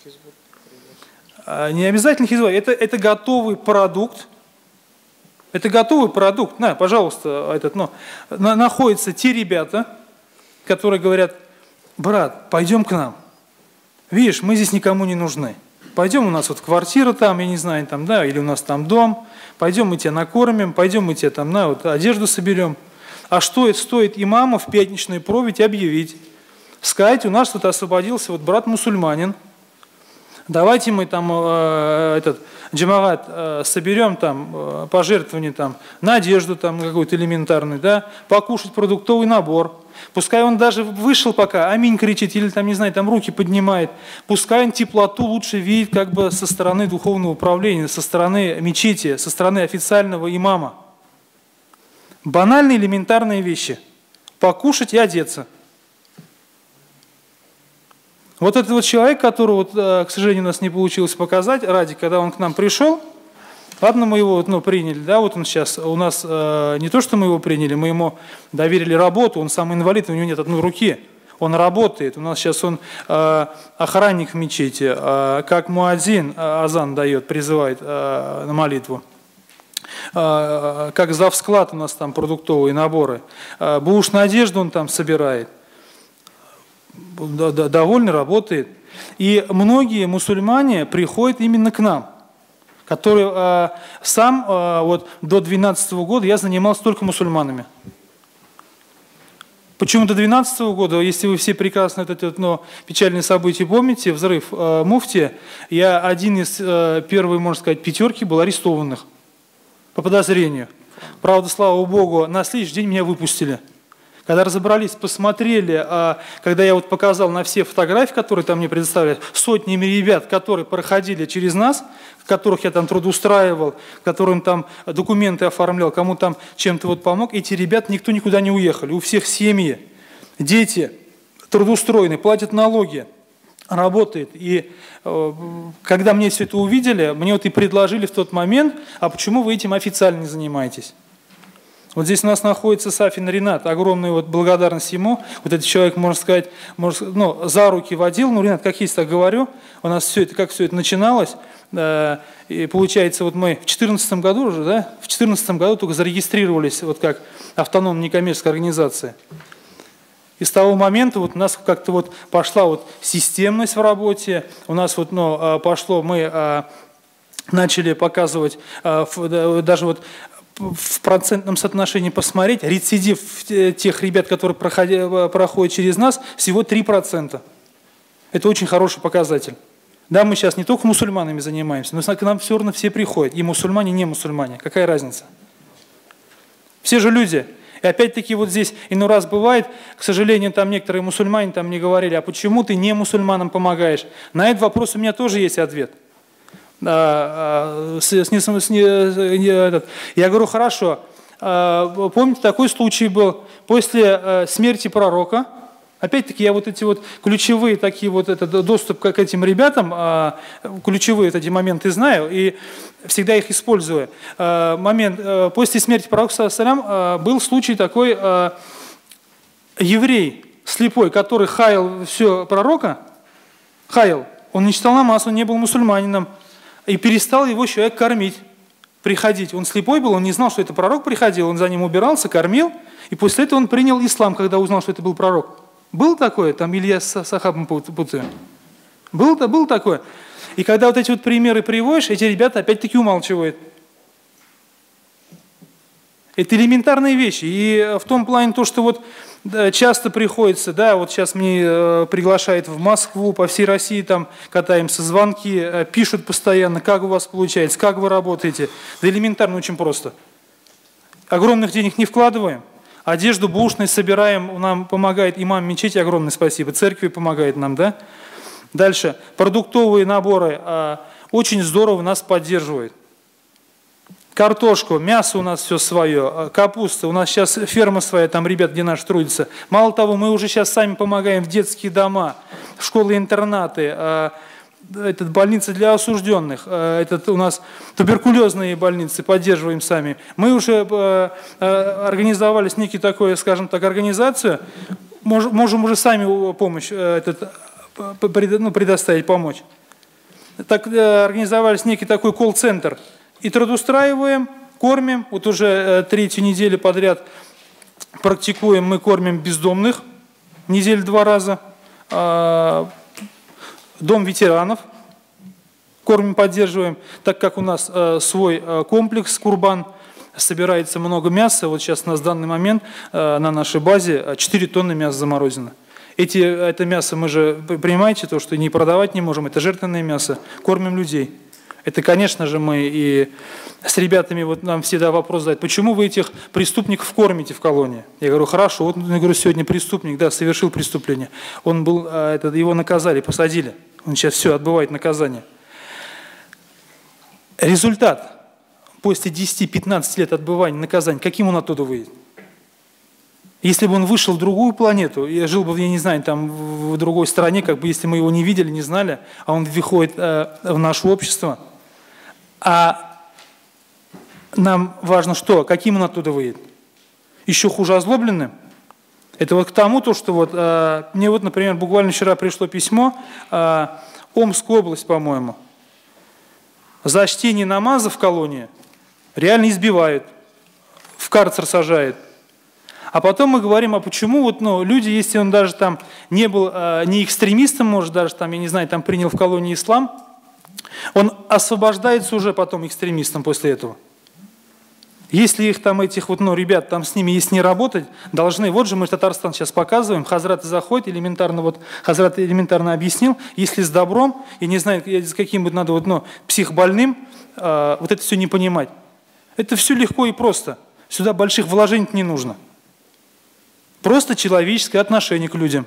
Не обязательно хизбут, это, это готовый продукт. Это готовый продукт. На, пожалуйста, этот, ну, на, находятся те ребята, которые говорят: брат, пойдем к нам. Видишь, мы здесь никому не нужны. Пойдем, у нас вот квартира там, я не знаю, там, да, или у нас там дом. Пойдем, мы тебя накормим, пойдем, мы тебе там, на, вот, одежду соберем. А что это стоит имаму в пятничную проповедь объявить? Сказать: у нас тут освободился вот брат мусульманин. Давайте мы там э, этот джамагат э, соберем там э, пожертвования там на одежду там какой-то элементарный, да, покушать продуктовый набор. Пускай он даже вышел пока, аминь кричит или там, не знаю, там руки поднимает. Пускай он теплоту лучше видит как бы со стороны духовного управления, со стороны мечети, со стороны официального имама. Банальные элементарные вещи. Покушать и одеться. Вот этот вот человек, которого, вот, к сожалению, у нас не получилось показать, Ради, когда он к нам пришел, ладно, мы его ну, приняли, да, вот он сейчас, у нас э, не то, что мы его приняли, мы ему доверили работу, он сам инвалид, у него нет одной руки, он работает, у нас сейчас он э, охранник в мечети, э, как муадзин э, азан дает, призывает э, на молитву, э, как завсклад у нас там продуктовые наборы, э, бушь на одежду он там собирает. Довольно работает. И многие мусульмане приходят именно к нам, которые э, сам э, вот, до двенадцатого года я занимался только мусульманами. Почему до двенадцатого года, если вы все прекрасно это ну, печальные события помните, взрыв э, муфти, я один из э, первой, можно сказать, пятерки был арестованных по подозрению. Правда, слава Богу, на следующий день меня выпустили. Когда разобрались, посмотрели, когда я вот показал на все фотографии, которые там мне предоставили, сотнями ребят, которые проходили через нас, которых я там трудоустраивал, которым там документы оформлял, кому там чем-то вот помог, эти ребята никто никуда не уехали. У всех семьи, дети трудоустроены, платят налоги, работает. И когда мне все это увидели, мне вот и предложили в тот момент: а почему вы этим официально не занимаетесь? Вот здесь у нас находится Сафин Ринат, огромная вот благодарность ему. Вот этот человек, можно сказать, может, ну, за руки водил. Ну, Ринат, как есть, так говорю. У нас все это, как все это начиналось. Да, и получается, вот мы в две тысячи четырнадцатом году уже, да, в две тысячи четырнадцатом году только зарегистрировались вот как автономная некоммерческая организация. И с того момента вот у нас как-то вот пошла вот системность в работе. У нас вот, ну, пошло, мы начали показывать даже вот в процентном соотношении посмотреть, рецидив тех ребят, которые проходят, проходят через нас, всего три процента. Это очень хороший показатель. Да, мы сейчас не только мусульманами занимаемся, но к нам все равно все приходят, и мусульмане, и не мусульмане. Какая разница? Все же люди. И опять-таки вот здесь иной раз бывает, к сожалению, там некоторые мусульмане там мне говорили: а почему ты не мусульманам помогаешь? На этот вопрос у меня тоже есть ответ. С, с, с, этот. Я говорю: хорошо, помните, такой случай был после смерти пророка. Опять-таки я вот эти вот ключевые такие вот этот доступ к этим ребятам, ключевые вот эти моменты знаю и всегда их использую. Момент после смерти пророка салям был случай такой: еврей слепой, который хаял все пророка, хаял, он не читал намаз, он не был мусульманином. И перестал его человек кормить, приходить. Он слепой был, он не знал, что это пророк приходил, он за ним убирался, кормил. И после этого он принял ислам, когда узнал, что это был пророк. Было такое? Там Илья с Сахабом путаю. Было, было такое? И когда вот эти вот примеры приводишь, эти ребята опять-таки умалчивают. Это элементарные вещи. И в том плане то, что вот часто приходится, да, вот сейчас мне э, приглашают в Москву, по всей России там катаемся, звонки, э, пишут постоянно, как у вас получается, как вы работаете. Да элементарно очень просто. Огромных денег не вкладываем, одежду бушной собираем, нам помогает имам мечети, огромное спасибо, церкви помогает нам, да. Дальше, продуктовые наборы, э, очень здорово нас поддерживают. Картошку, мясо у нас все свое, капуста, у нас сейчас ферма своя, там ребят, где наши трудятся. Мало того, мы уже сейчас сами помогаем в детские дома, в школы-интернаты, этот, больницы для осужденных, этот, у нас туберкулезные больницы поддерживаем сами. Мы уже организовали с некий такой, скажем так, организацию, можем уже сами помощь этот, ну, предоставить, помочь. Так организовали с некий такой колл-центр. И трудоустраиваем, кормим. Вот уже э, третью неделю подряд практикуем, мы кормим бездомных. Неделю два раза. Э, дом ветеранов кормим, поддерживаем. Так как у нас э, свой э, комплекс Курбан, собирается много мяса. Вот сейчас у нас в данный момент э, на нашей базе четыре тонны мяса заморозено. Эти, это мясо мы же, понимаете, то, что не продавать не можем, это жертвенное мясо. Кормим людей. Это, конечно же, мы и с ребятами, вот нам всегда вопрос задают, почему вы этих преступников кормите в колонии? Я говорю, хорошо, вот я говорю, сегодня преступник, да, совершил преступление. Он был, это, его наказали, посадили. Он сейчас все, отбывает наказание. Результат после десяти-пятнадцати лет отбывания наказания, каким он оттуда выйдет? Если бы он вышел в другую планету, я жил бы, я не знаю, там в другой стране, как бы если мы его не видели, не знали, а он выходит э, в наше общество, а нам важно что? Каким он оттуда выйдет? Еще хуже озлобленным? Это вот к тому, то, что вот э, мне вот, например, буквально вчера пришло письмо, э, Омская область, по-моему, за чтение намаза в колонии реально избивают, в карцер сажают. А потом мы говорим, а почему вот, ну, люди, если он даже там не был, э, не экстремистом, может, даже там, я не знаю, там принял в колонии ислам, он освобождается уже потом экстремистом после этого. Если их там, этих вот, ну, ребят, там с ними, если не работать, должны, вот же мы Татарстан сейчас показываем, Хазрат заходит, элементарно, вот, Хазрат элементарно объяснил, если с добром, я не знаю, с каким вот надо, вот, ну, психбольным, э, вот это все не понимать. Это все легко и просто. Сюда больших вложений не нужно. Просто человеческое отношение к людям.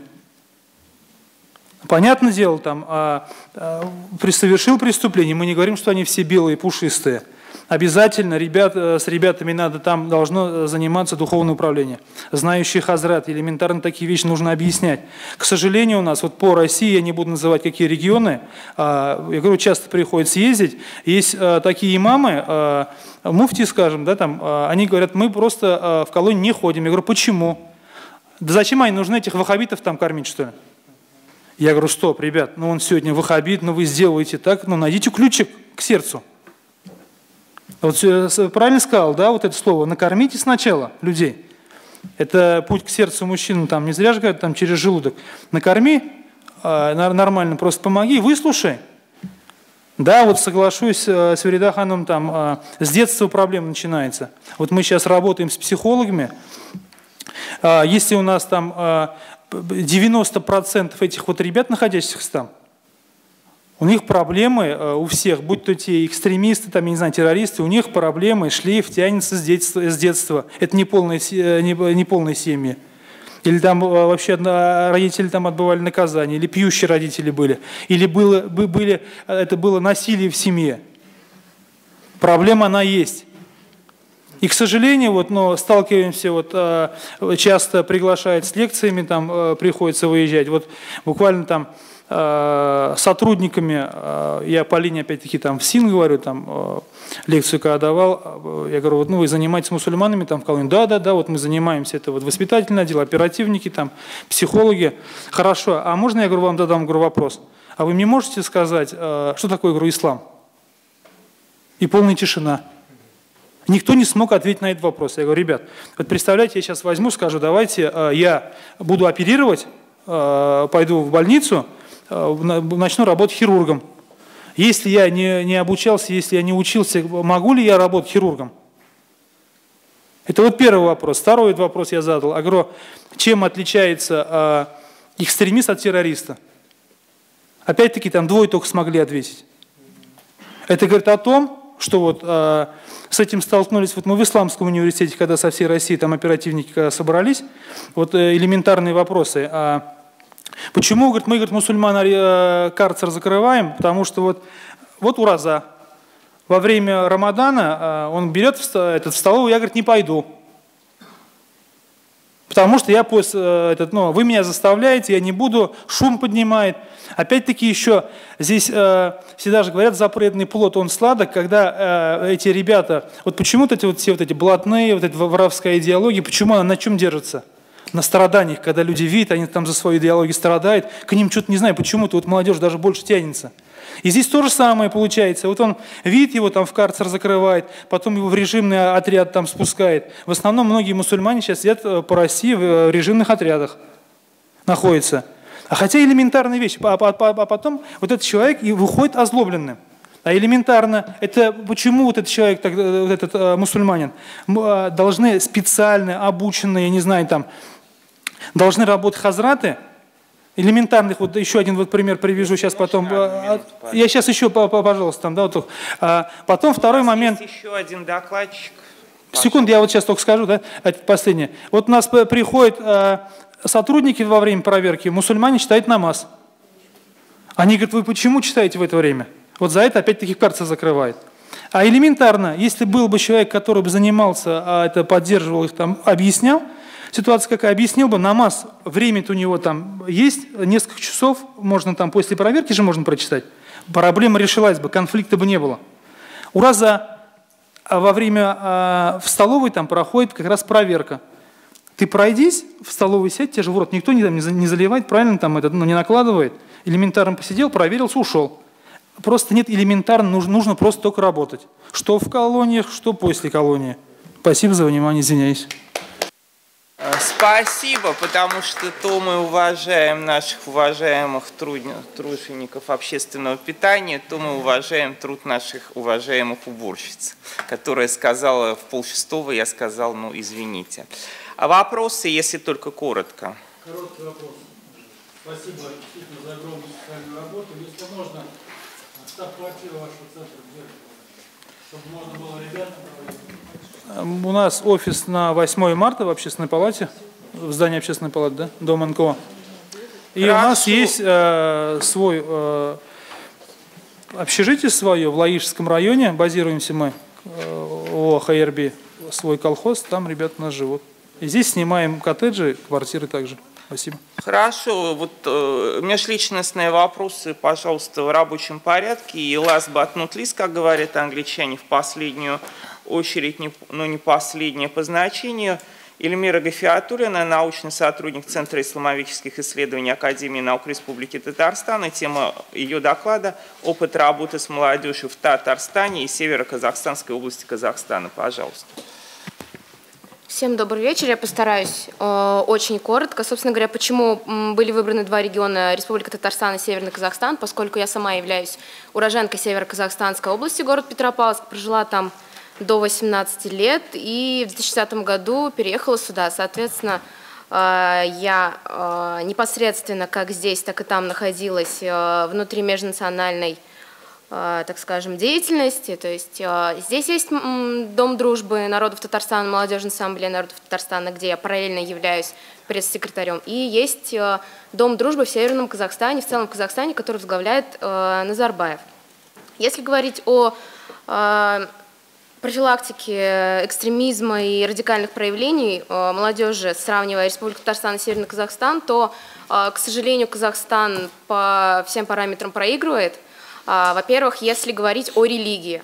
Понятное дело, там, а, а, совершил преступление, мы не говорим, что они все белые, пушистые. Обязательно ребят, с ребятами надо, там должно заниматься духовное управление. Знающий Хазрат, элементарно такие вещи нужно объяснять. К сожалению, у нас вот по России, я не буду называть какие регионы, а, я говорю, часто приходится ездить, есть а, такие имамы, а, муфти, скажем, да, там, а, они говорят, мы просто а, в колонию не ходим. Я говорю, почему? Да зачем они нужны, этих ваххабитов там кормить, что ли? Я говорю, стоп, ребят, ну он сегодня ваххабит, ну вы сделаете так, ну найдите ключик к сердцу. Вот правильно сказал, да, вот это слово, накормите сначала людей. Это путь к сердцу мужчины, там не зря же говорят, там через желудок. Накорми, нормально, просто помоги, выслушай. Да, вот соглашусь с Фарида-ханом, там с детства проблема начинается. Вот мы сейчас работаем с психологами. Если у нас там девяносто процентов этих вот ребят, находящихся там, у них проблемы у всех, будь то те экстремисты, там, я не знаю, террористы, у них проблемы, шлейф тянется с детства. С детства. Это не полные, не, не полные семьи. Или там вообще родители там отбывали наказание, или пьющие родители были, или было, были, это было насилие в семье. Проблема она есть. И, к сожалению, вот, но сталкиваемся, вот, часто приглашают с лекциями, там приходится выезжать. Вот буквально там сотрудниками, я по линии опять-таки там в СИН говорю, там лекцию когда давал, я говорю, вот, ну вы занимаетесь мусульманами там в колонии? Да, да, да, вот мы занимаемся, это вот воспитательное отдел, оперативники, там, психологи. Хорошо, а можно я говорю, вам задам говорю, вопрос? А вы мне можете сказать, что такое, говорю, ислам? И полная тишина. Никто не смог ответить на этот вопрос. Я говорю, ребят, вот представляете, я сейчас возьму, скажу, давайте я буду оперировать, пойду в больницу, начну работать хирургом. Если я не, не обучался, если я не учился, могу ли я работать хирургом? Это вот первый вопрос. Второй вопрос я задал. Я говорю, чем отличается э, экстремист от террориста? Опять-таки там двое только смогли ответить. Это говорит о том, что вот э, с этим столкнулись, вот мы в Исламском университете, когда со всей России там оперативники когда собрались, вот э, элементарные вопросы. А почему, говорит, мы, говорит, мусульман э, карцер закрываем? Потому что вот, вот ураза. Во время Рамадана он берет в, этот, в столовую, я, говорит, не пойду. Потому что я после, этот, ну, вы меня заставляете, я не буду, шум поднимает. Опять-таки еще здесь э, всегда же говорят, запретный плод, он сладок, когда э, эти ребята, вот почему-то эти, вот, все вот эти блатные, вот эта воровская идеология, почему она на чем держится? На страданиях, когда люди видят, они там за свою идеологию страдают, к ним что-то, не знаю, почему-то вот молодежь даже больше тянется. И здесь то же самое получается. Вот он видит его там в карцер закрывает, потом его в режимный отряд там спускает. В основном многие мусульмане сейчас сидят по России в режимных отрядах, находятся. А хотя элементарная вещь. А потом вот этот человек и выходит озлобленным. А элементарно, это почему вот этот человек, вот этот э, мусульманин, э, должны специально обученные, я не знаю, там, должны работать хазраты, элементарных, вот еще один вот пример привяжу сейчас потом. Минут, я сейчас еще, пожалуйста, там, да, вот, а, потом второй момент. Еще один докладчик. Секунду, я вот сейчас только скажу, да, это последнее. Вот у нас приходят а, сотрудники во время проверки, мусульмане читают намаз. Они говорят, вы почему читаете в это время? Вот за это опять-таки карцер закрывает. А элементарно, если был бы человек, который бы занимался, а это поддерживал их, там, объяснял, ситуация какая, объяснил бы, намаз, время-то у него там есть, несколько часов, можно там после проверки же можно прочитать. Проблема решилась бы, конфликта бы не было. Ураза во время, а, в столовой там проходит как раз проверка. Ты пройдись, в столовой сядь, тебе же в рот никто не, там, не заливает, правильно, там, это, ну, не накладывает. Элементарно посидел, проверился, ушел. Просто нет, элементарно, нужно, нужно просто только работать. Что в колониях, что после колонии. Спасибо за внимание, извиняюсь. Спасибо, потому что то мы уважаем наших уважаемых тружеников общественного питания, то мы уважаем труд наших уважаемых уборщиц, которая сказала в полшестого, я сказал, ну извините. А вопросы, если только коротко. Короткий вопрос. Спасибо действительно за огромную социальную работу. Если можно, штаб-квартира вашего центра, где, чтобы можно было ребятам проводить. У нас офис на восьмое марта в Общественной палате, в здании Общественной палаты, да, дом эн ка о. И Хорошо. У нас есть э, свой э, общежитие свое в Лаишском районе, базируемся мы, э, о ха эр би, свой колхоз, там ребята у нас живут. И здесь снимаем коттеджи, квартиры также. Спасибо. Хорошо. Вот э, межличностные вопросы, пожалуйста, в рабочем порядке. И last but not least, как говорят англичане, в последнюю очередь, не, но не последнее по значению. Эльмира Гафиатуллина, научный сотрудник Центра исламовических исследований Академии наук Республики Татарстан. И тема ее доклада – опыт работы с молодежью в Татарстане и Северо-Казахстанской области Казахстана. Пожалуйста. Всем добрый вечер. Я постараюсь э, очень коротко. Собственно говоря, почему были выбраны два региона – Республика Татарстан и Северный Казахстан, поскольку я сама являюсь уроженкой Северо-Казахстанской области, город Петропавловск, прожила там до восемнадцати лет и в две тысячи десятом году переехала сюда. Соответственно, э, я э, непосредственно как здесь, так и там находилась э, внутри межнациональной, так скажем, деятельности. То есть здесь есть Дом дружбы народов Татарстана, Молодежная ассамблея народов Татарстана, где я параллельно являюсь пресс-секретарем. И есть Дом дружбы в Северном Казахстане, в целом в Казахстане, который возглавляет Назарбаев. Если говорить о профилактике экстремизма и радикальных проявлений молодежи, сравнивая Республику Татарстан и Северный Казахстан, то, к сожалению, Казахстан по всем параметрам проигрывает. Во-первых, если говорить о религии,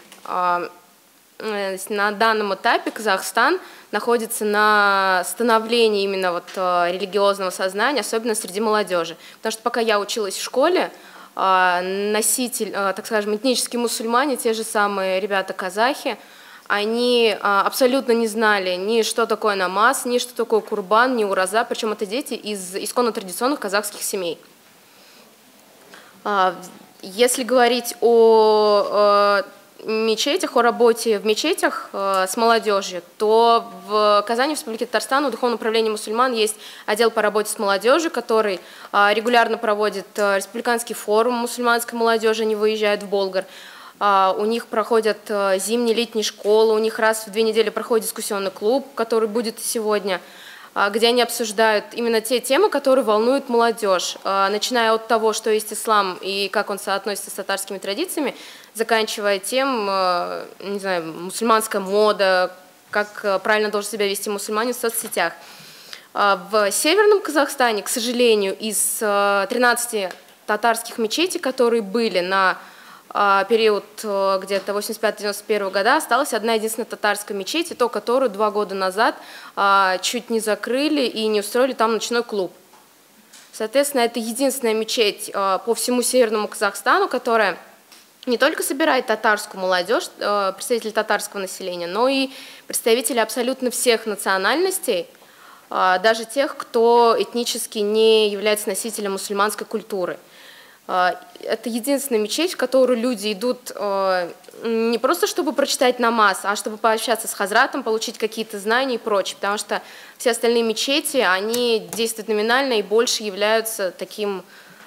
на данном этапе Казахстан находится на становлении именно вот религиозного сознания, особенно среди молодежи. Потому что пока я училась в школе, носитель, так скажем, этнические мусульмане, те же самые ребята-казахи, они абсолютно не знали ни что такое намаз, ни что такое курбан, ни ураза, причем это дети из исконно традиционных казахских семей. Если говорить о мечетях, о работе в мечетях с молодежью, то в Казани, в Республике Татарстан, у Духовного управления мусульман есть отдел по работе с молодежью, который регулярно проводит республиканский форум мусульманской молодежи, они выезжают в Болгар. У них проходят зимние, летние школы, у них раз в две недели проходит дискуссионный клуб, который будет сегодня, где они обсуждают именно те темы, которые волнуют молодежь, начиная от того, что есть ислам и как он соотносится с татарскими традициями, заканчивая тем, не знаю, мусульманская мода, как правильно должен себя вести мусульманин в соцсетях. В Северном Казахстане, к сожалению, из тринадцати татарских мечетей, которые были на период где-то восемьдесят пятого — девяносто первого года, осталась одна единственная татарская мечеть, и то, которую два года назад чуть не закрыли и не устроили там ночной клуб. Соответственно, это единственная мечеть по всему Северному Казахстану, которая не только собирает татарскую молодежь, представителей татарского населения, но и представители абсолютно всех национальностей, даже тех, кто этнически не является носителем мусульманской культуры. Это единственная мечеть, в которую люди идут не просто чтобы прочитать намаз, а чтобы пообщаться с хазратом, получить какие-то знания и прочее, потому что все остальные мечети, они действуют номинально и больше являются таким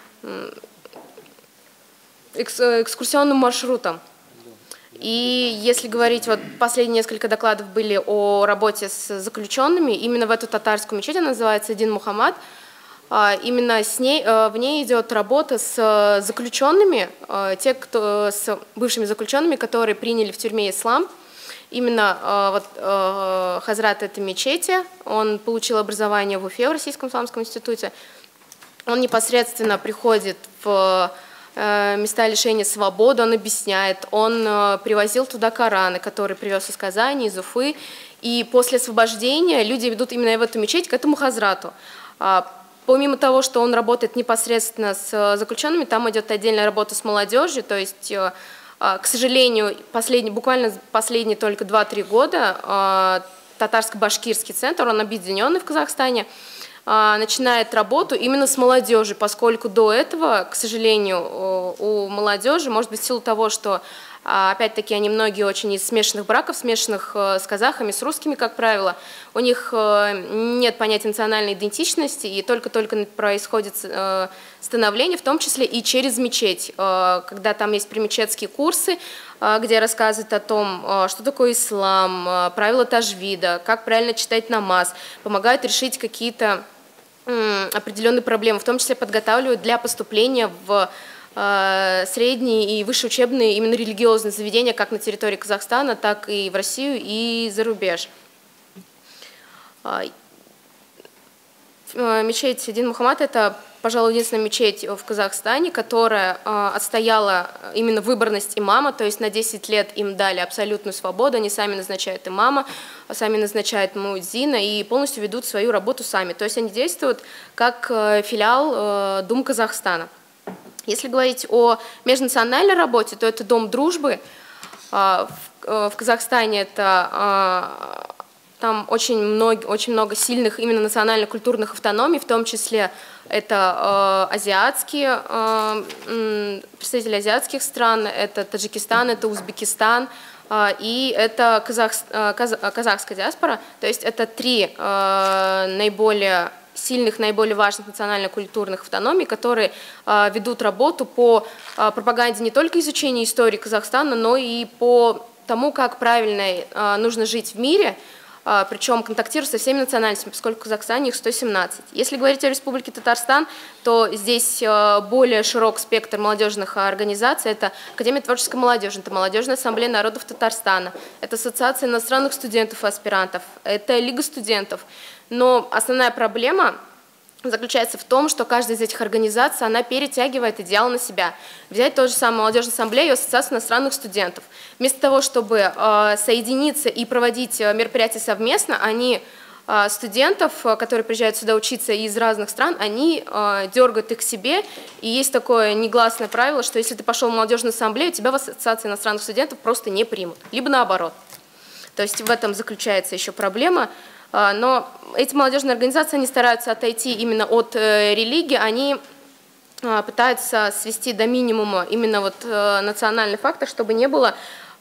экскурсионным маршрутом. И если говорить, вот последние несколько докладов были о работе с заключенными, именно в эту татарскую мечеть, она называется Дин Мухаммад, именно с ней, в ней идет работа с заключенными, те, кто, с бывшими заключенными, которые приняли в тюрьме ислам. Именно вот, хазрат этой мечети, он получил образование в Уфе, в Российском исламском институте. Он непосредственно приходит в места лишения свободы, он объясняет, он привозил туда Кораны, которые привез из Казани, из Уфы. И после освобождения люди ведут именно в эту мечеть к этому хазрату. Помимо того, что он работает непосредственно с заключенными, там идет отдельная работа с молодежью, то есть, к сожалению, последний, буквально последние только два-три года татарско-башкирский центр, он объединенный в Казахстане, начинает работу именно с молодежью, поскольку до этого, к сожалению, у молодежи, может быть, в силу того, что опять-таки они многие очень из смешанных браков, смешанных с казахами, с русскими, как правило, у них нет понятия национальной идентичности, и только-только происходит становление, в том числе и через мечеть, когда там есть примечетские курсы, где рассказывают о том, что такое ислам, правила тажвида, как правильно читать намаз, помогают решить какие-то определенные проблемы, в том числе подготавливают для поступления в средние и высшие учебные именно религиозные заведения как на территории Казахстана, так и в Россию и за рубеж. Мечеть Дин Мухаммад – это, пожалуй, единственная мечеть в Казахстане, которая отстояла именно выборность имама, то есть на десять лет им дали абсолютную свободу, они сами назначают имама, сами назначают муэдзина и полностью ведут свою работу сами. То есть они действуют как филиал Дум Казахстана. Если говорить о межнациональной работе, то это Дом дружбы. В Казахстане это, там очень много, очень много сильных именно национально-культурных автономий, в том числе это азиатские, представители азиатских стран, это Таджикистан, это Узбекистан и это казах, казахская диаспора. То есть это три наиболее сильных, наиболее важных национально-культурных автономий, которые э, ведут работу по э, пропаганде не только изучения истории Казахстана, но и по тому, как правильно э, нужно жить в мире, э, причем контактируя со всеми национальностями, поскольку в Казахстане их сто семнадцать. Если говорить о Республике Татарстан, то здесь э, более широк спектр молодежных организаций. Это Академия творческой молодежи, это Молодежная ассамблея народов Татарстана, это Ассоциация иностранных студентов и аспирантов, это Лига студентов. Но основная проблема заключается в том, что каждая из этих организаций, она перетягивает идеал на себя. Взять ту же самую Молодежную ассамблею и Ассоциацию иностранных студентов. Вместо того, чтобы э, соединиться и проводить мероприятия совместно, они э, студентов, которые приезжают сюда учиться из разных стран, они э, дергают их к себе. И есть такое негласное правило, что если ты пошел в Молодежную ассамблею, тебя в Ассоциации иностранных студентов просто не примут. Либо наоборот. То есть в этом заключается еще проблема. Но эти молодежные организации, они стараются отойти именно от э, религии, они э, пытаются свести до минимума именно вот, э, национальный фактор, чтобы не было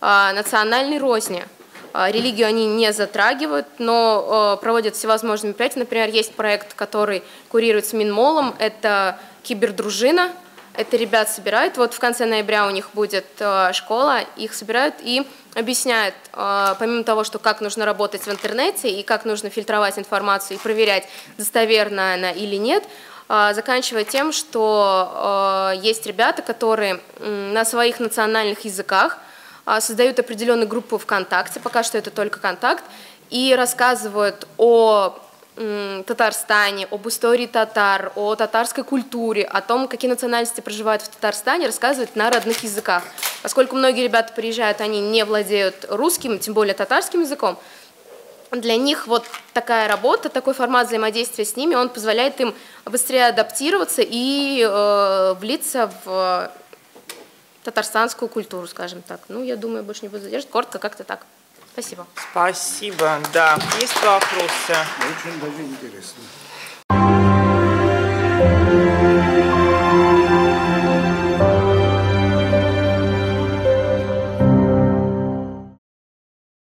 национальной розни. Религию они не затрагивают, но проводят всевозможные мероприятия. Например, есть проект, который курируется Минмолом, это кибердружина. Это ребят собирают, вот в конце ноября у них будет школа, их собирают и объясняют, помимо того, что как нужно работать в интернете и как нужно фильтровать информацию и проверять, достоверна она или нет, заканчивая тем, что есть ребята, которые на своих национальных языках создают определенные группы ВКонтакте, пока что это только контакт, и рассказывают о Татарстане, об истории татар, о татарской культуре, о том, какие национальности проживают в Татарстане, рассказывают на родных языках. Поскольку многие ребята приезжают, они не владеют русским, тем более татарским языком, для них вот такая работа, такой формат взаимодействия с ними, он позволяет им быстрее адаптироваться и э, влиться в татарстанскую культуру, скажем так. Ну, я думаю, больше не буду задерживать, коротко как-то так. Спасибо. Спасибо, да. Есть вопросы? Очень даже интересно.